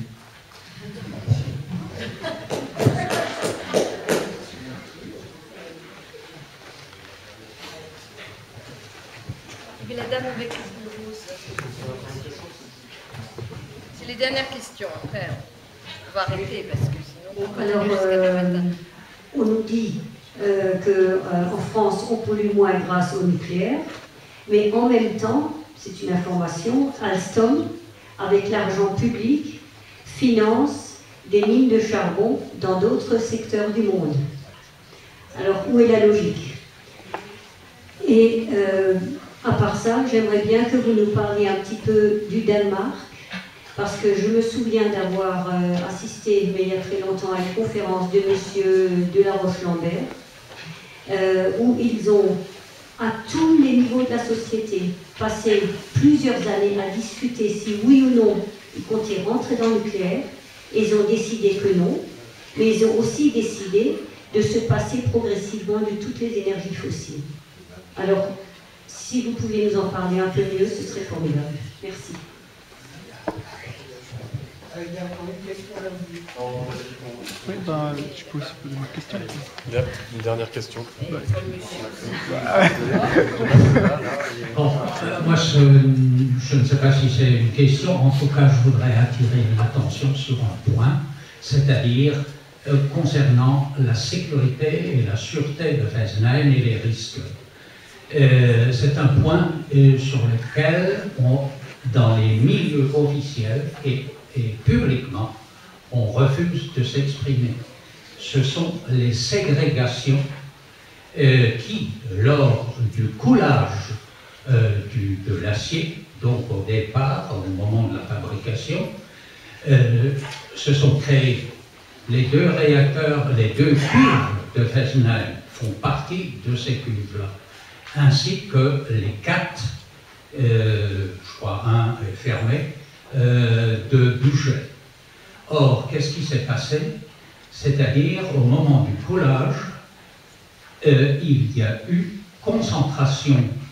Et la dame avec le rose. C'est les dernières questions. Après, on va arrêter parce que sinon on va aller jusqu'à demain matin. On nous dit qu'en France, on pollue moins grâce au nucléaire, mais en même temps, c'est une information, Alstom, avec l'argent public, finance des mines de charbon dans d'autres secteurs du monde. Alors, où est la logique? Et à part ça, j'aimerais bien que vous nous parliez un petit peu du Danemark, parce que je me souviens d'avoir assisté, mais il y a très longtemps, à une conférence de M. Delaroche-Lambert, où ils ont, à tous les niveaux de la société, passé plusieurs années à discuter si oui ou non ils comptaient rentrer dans le nucléaire. Ils ont décidé que non, mais ils ont aussi décidé de se passer progressivement de toutes les énergies fossiles. Alors, si vous pouviez nous en parler un peu mieux, ce serait formidable. Merci. Il y a encore une question là. Oui, ben, je peux aussi poser une question. Il y a une dernière question. Bon, moi, je ne sais pas si c'est une question. En tout cas, je voudrais attirer l'attention sur un point, c'est-à-dire concernant la sécurité et la sûreté de Fessenheim et les risques. C'est un point sur lequel, dans les milieux officiels et publiquement, on refuse de s'exprimer. Ce sont les ségrégations qui, lors du coulage de l'acier, donc au départ, au moment de la fabrication, se sont créés. Les deux réacteurs, les deux cuves de Fessenheim font partie de ces cuves-là, ainsi que les 4, je crois un est fermé, de Boucher. Or, qu'est-ce qui s'est passé? C'est-à-dire, au moment du coulage, il y a eu concentration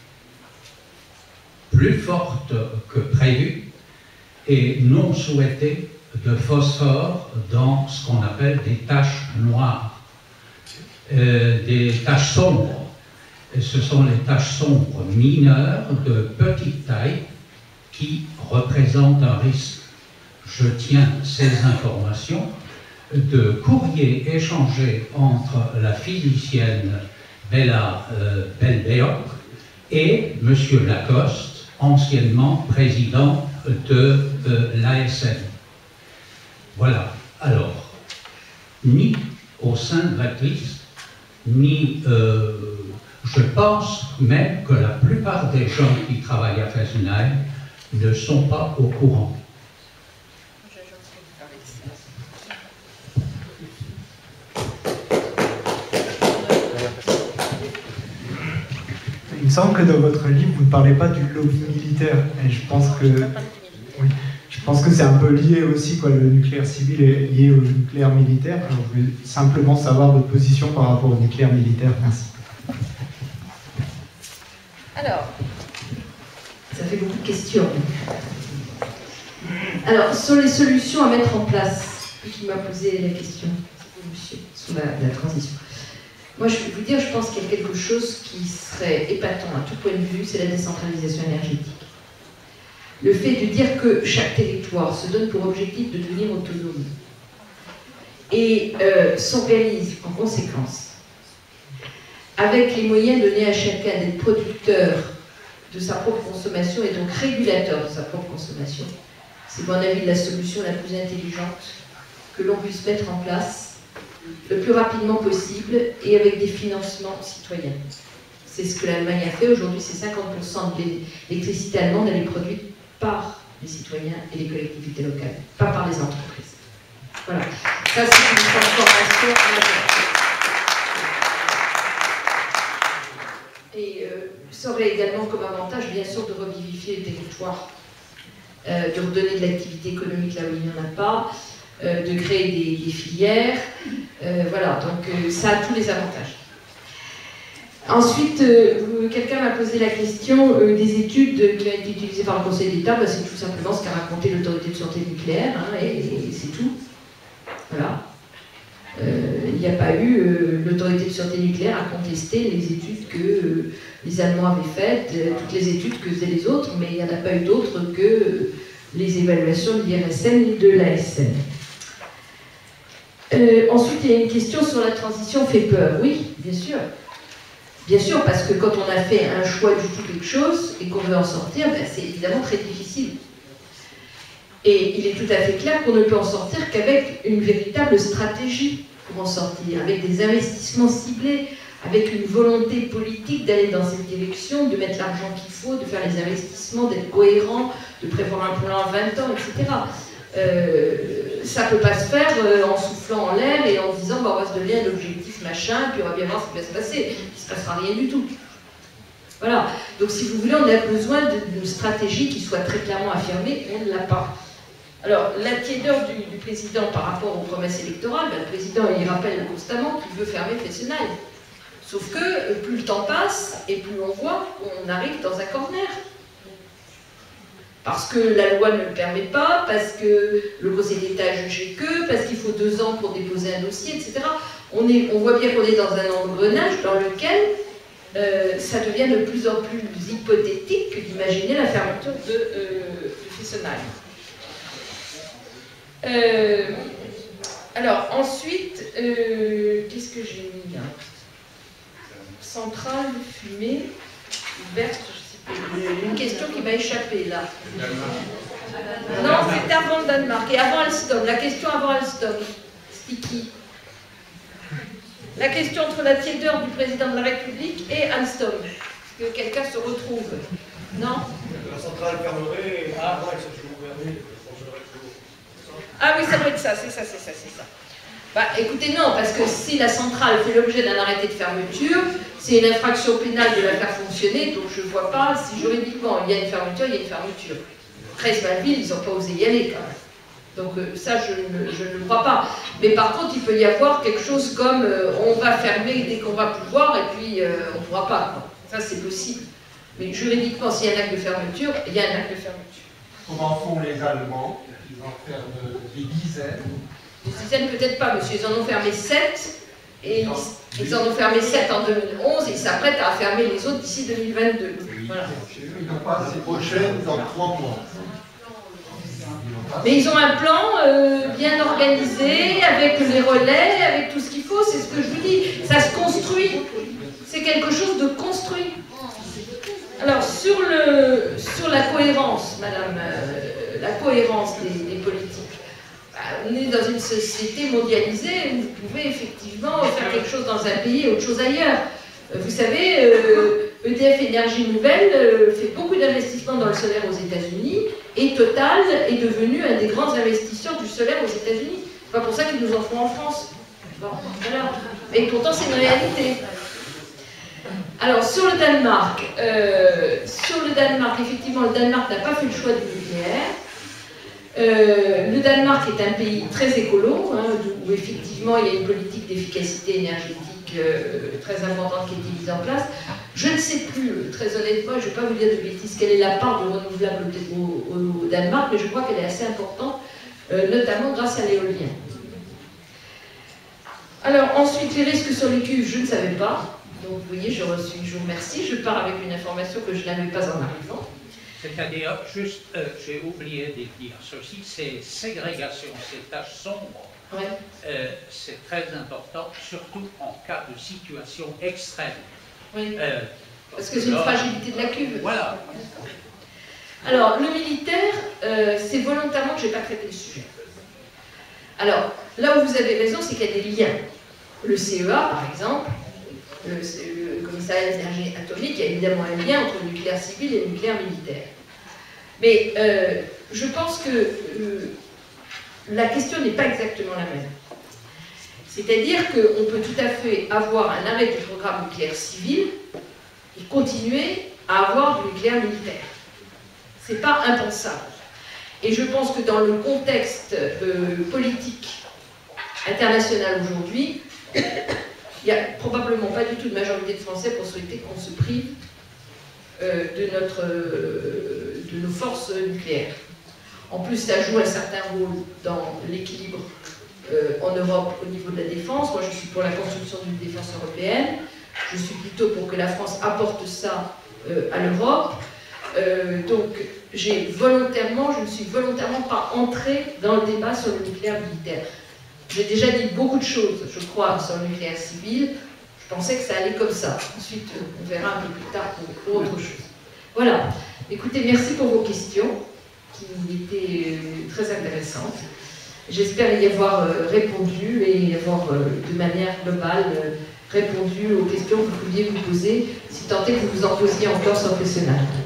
plus forte que prévu et non souhaitée de phosphore dans ce qu'on appelle des taches noires. des taches sombres. Et ce sont les taches sombres mineures de petite taille qui représentent un risque. Je tiens ces informations de courrier échangé entre la physicienne Bella Belbeoc et M. Lacoste, anciennement président de l'ASN. Voilà. Alors, ni au sein de la crise, ni je pense même que la plupart des gens qui travaillent à Fessenheim ne sont pas au courant. Il me semble que dans votre livre, vous ne parlez pas du lobby militaire. Et je pense que, oui, je pense que c'est un peu lié aussi, quoi. Le nucléaire civil est lié au nucléaire militaire. Alors, je voulais simplement savoir votre position par rapport au nucléaire militaire. Merci. Alors, ça fait beaucoup de questions. Alors, sur les solutions à mettre en place, qui m'a posé la question, monsieur, sur la transition. Moi, je vais vous dire, je pense qu'il y a quelque chose qui serait épatant à tout point de vue, c'est la décentralisation énergétique. Le fait de dire que chaque territoire se donne pour objectif de devenir autonome et s'organise en conséquence, avec les moyens donnés à chacun d'être producteur de sa propre consommation et donc régulateur de sa propre consommation, c'est, à mon avis, la solution la plus intelligente que l'on puisse mettre en place le plus rapidement possible et avec des financements citoyens. C'est ce que l'Allemagne a fait. Aujourd'hui, c'est 50% de l'électricité allemande, elle est produite par les citoyens et les collectivités locales, pas par les entreprises. Voilà. Ça, c'est une transformation majeure. Et ça aurait également comme avantage, bien sûr, de revivifier les territoires, de redonner de l'activité économique là où il n'y en a pas, de créer des filières, voilà, donc ça a tous les avantages. Ensuite, quelqu'un m'a posé la question des études qui ont été utilisées par le Conseil d'État. C'est tout simplement ce qu'a raconté l'autorité de sûreté nucléaire, hein, et c'est tout. Voilà. Il n'y a pas eu, l'autorité de sûreté nucléaire a contesté les études que les Allemands avaient faites, toutes les études que faisaient les autres, mais il n'y en a pas eu d'autres que les évaluations de l'IRSN et de l'ASN. Ensuite, il y a une question sur la transition fait peur. Oui, bien sûr. Bien sûr, parce que quand on a fait un choix du tout quelque chose et qu'on veut en sortir, ben, c'est évidemment très difficile. Et il est tout à fait clair qu'on ne peut en sortir qu'avec une véritable stratégie pour en sortir, avec des investissements ciblés, avec une volonté politique d'aller dans cette direction, de mettre l'argent qu'il faut, de faire les investissements, d'être cohérent, de prévoir un plan à 20 ans, etc. Ça ne peut pas se faire en soufflant en l'air et en disant bah, on va se donner un objectif machin, puis on va bien voir ce qui va se passer. Il ne se passera rien du tout. Voilà. Donc si vous voulez, on a besoin d'une stratégie qui soit très clairement affirmée, on ne l'a pas. Alors, la tiédeur du président par rapport aux promesses électorales, ben, le président il rappelle constamment qu'il veut fermer Fessenheim. Sauf que plus le temps passe et plus on voit qu'on arrive dans un corner. Parce que la loi ne le permet pas, parce que le Conseil d'État a jugé que, parce qu'il faut 2 ans pour déposer un dossier, etc. On voit bien qu'on est dans un engrenage dans lequel ça devient de plus en plus hypothétique que d'imaginer la fermeture de Fessenheim. Alors ensuite, qu'est-ce que j'ai mis là? Centrale, fumée, verte, je sais pas. Une question qui m'a échappé là. Non, c'était avant le Danemark et avant Alstom. La question avant Alstom. Sticky. La question entre la tiédeur du président de la République et Alstom. Que quelqu'un se retrouve. Non? La centrale fermerait et avant elle se ouverte. Ah oui, ça doit être ça, c'est ça, c'est ça, c'est ça. Bah écoutez, non, parce que si la centrale fait l'objet d'un arrêté de fermeture, c'est une infraction pénale de la faire fonctionner, donc je ne vois pas si juridiquement il y a une fermeture, il y a une fermeture. 13 Valville, ils n'ont pas osé y aller quand même. Donc ça, je ne le crois pas. Mais par contre, il peut y avoir quelque chose comme on va fermer dès qu'on va pouvoir et puis on ne pourra pas. Quoi. Ça, c'est possible. Mais juridiquement, s'il y a un acte de fermeture, il y a un acte de fermeture. Comment font les Allemands? Ils en ferment des dizaines. Des dizaines peut-être pas, monsieur. Ils en ont fermé 7 Et ils en ont fermé 7 en 2011 et ils s'apprêtent à fermer les autres d'ici 2022. Voilà. Ils n'ont pas ces prochaines dans 3 mois. Mais ils ont un plan bien organisé, avec les relais, avec tout ce qu'il faut, c'est ce que je vous dis. Ça se construit. C'est quelque chose de construit. Alors, sur la cohérence, madame, la cohérence des politiques, on est dans une société mondialisée où vous pouvez effectivement faire quelque chose dans un pays et autre chose ailleurs. Vous savez, EDF Énergie Nouvelle fait beaucoup d'investissements dans le solaire aux États-Unis et Total est devenu un des grands investisseurs du solaire aux États-Unis. C'est pas pour ça qu'ils nous en font en France. Bon, voilà. Mais pourtant, c'est une réalité. Alors, sur le Danemark, effectivement, le Danemark n'a pas fait le choix du nucléaire. Le Danemark est un pays très écolo, hein, où effectivement il y a une politique d'efficacité énergétique très importante qui a été mise en place. Je ne sais plus, très honnêtement, je ne vais pas vous dire de bêtises, quelle est la part de renouvelables au Danemark, mais je crois qu'elle est assez importante, notamment grâce à l'éolien. Alors ensuite, les risques sur les cuves, je ne savais pas. Donc vous voyez, je vous remercie, je pars avec une information que je n'avais pas en arrivant. C'est-à-dire, juste, j'ai oublié de dire ceci, c'est ségrégation, ces taches sombres, ouais. C'est très important, surtout en cas de situation extrême. Oui, parce que c'est une fragilité de la cuve. Voilà. Alors, le militaire, c'est volontairement que je n'ai pas traité le sujet. Alors, là où vous avez raison, c'est qu'il y a des liens. Le CEA, par exemple, le commissariat à l'énergie atomique, il y a évidemment un lien entre le nucléaire civil et le nucléaire militaire. Mais je pense que la question n'est pas exactement la même. C'est-à-dire qu'on peut tout à fait avoir un arrêt du programme nucléaire civil et continuer à avoir du nucléaire militaire. Ce n'est pas impensable. Et je pense que dans le contexte politique international aujourd'hui, il n'y a probablement pas du tout de majorité de Français pour souhaiter qu'on se prive de nos forces nucléaires. En plus, ça joue un certain rôle dans l'équilibre en Europe au niveau de la défense. Moi, je suis pour la construction d'une défense européenne. Je suis plutôt pour que la France apporte ça à l'Europe. Donc, je ne suis volontairement pas entrée dans le débat sur le nucléaire militaire. J'ai déjà dit beaucoup de choses, je crois, sur le nucléaire civil. Je pensais que ça allait comme ça. Ensuite, on verra un peu plus tard pour autre chose. Voilà. Écoutez, merci pour vos questions, qui étaient très intéressantes. J'espère y avoir répondu et avoir, de manière globale, répondu aux questions que vous pouviez vous poser, si tant est que vous vous en posiez encore sur Fessenheim.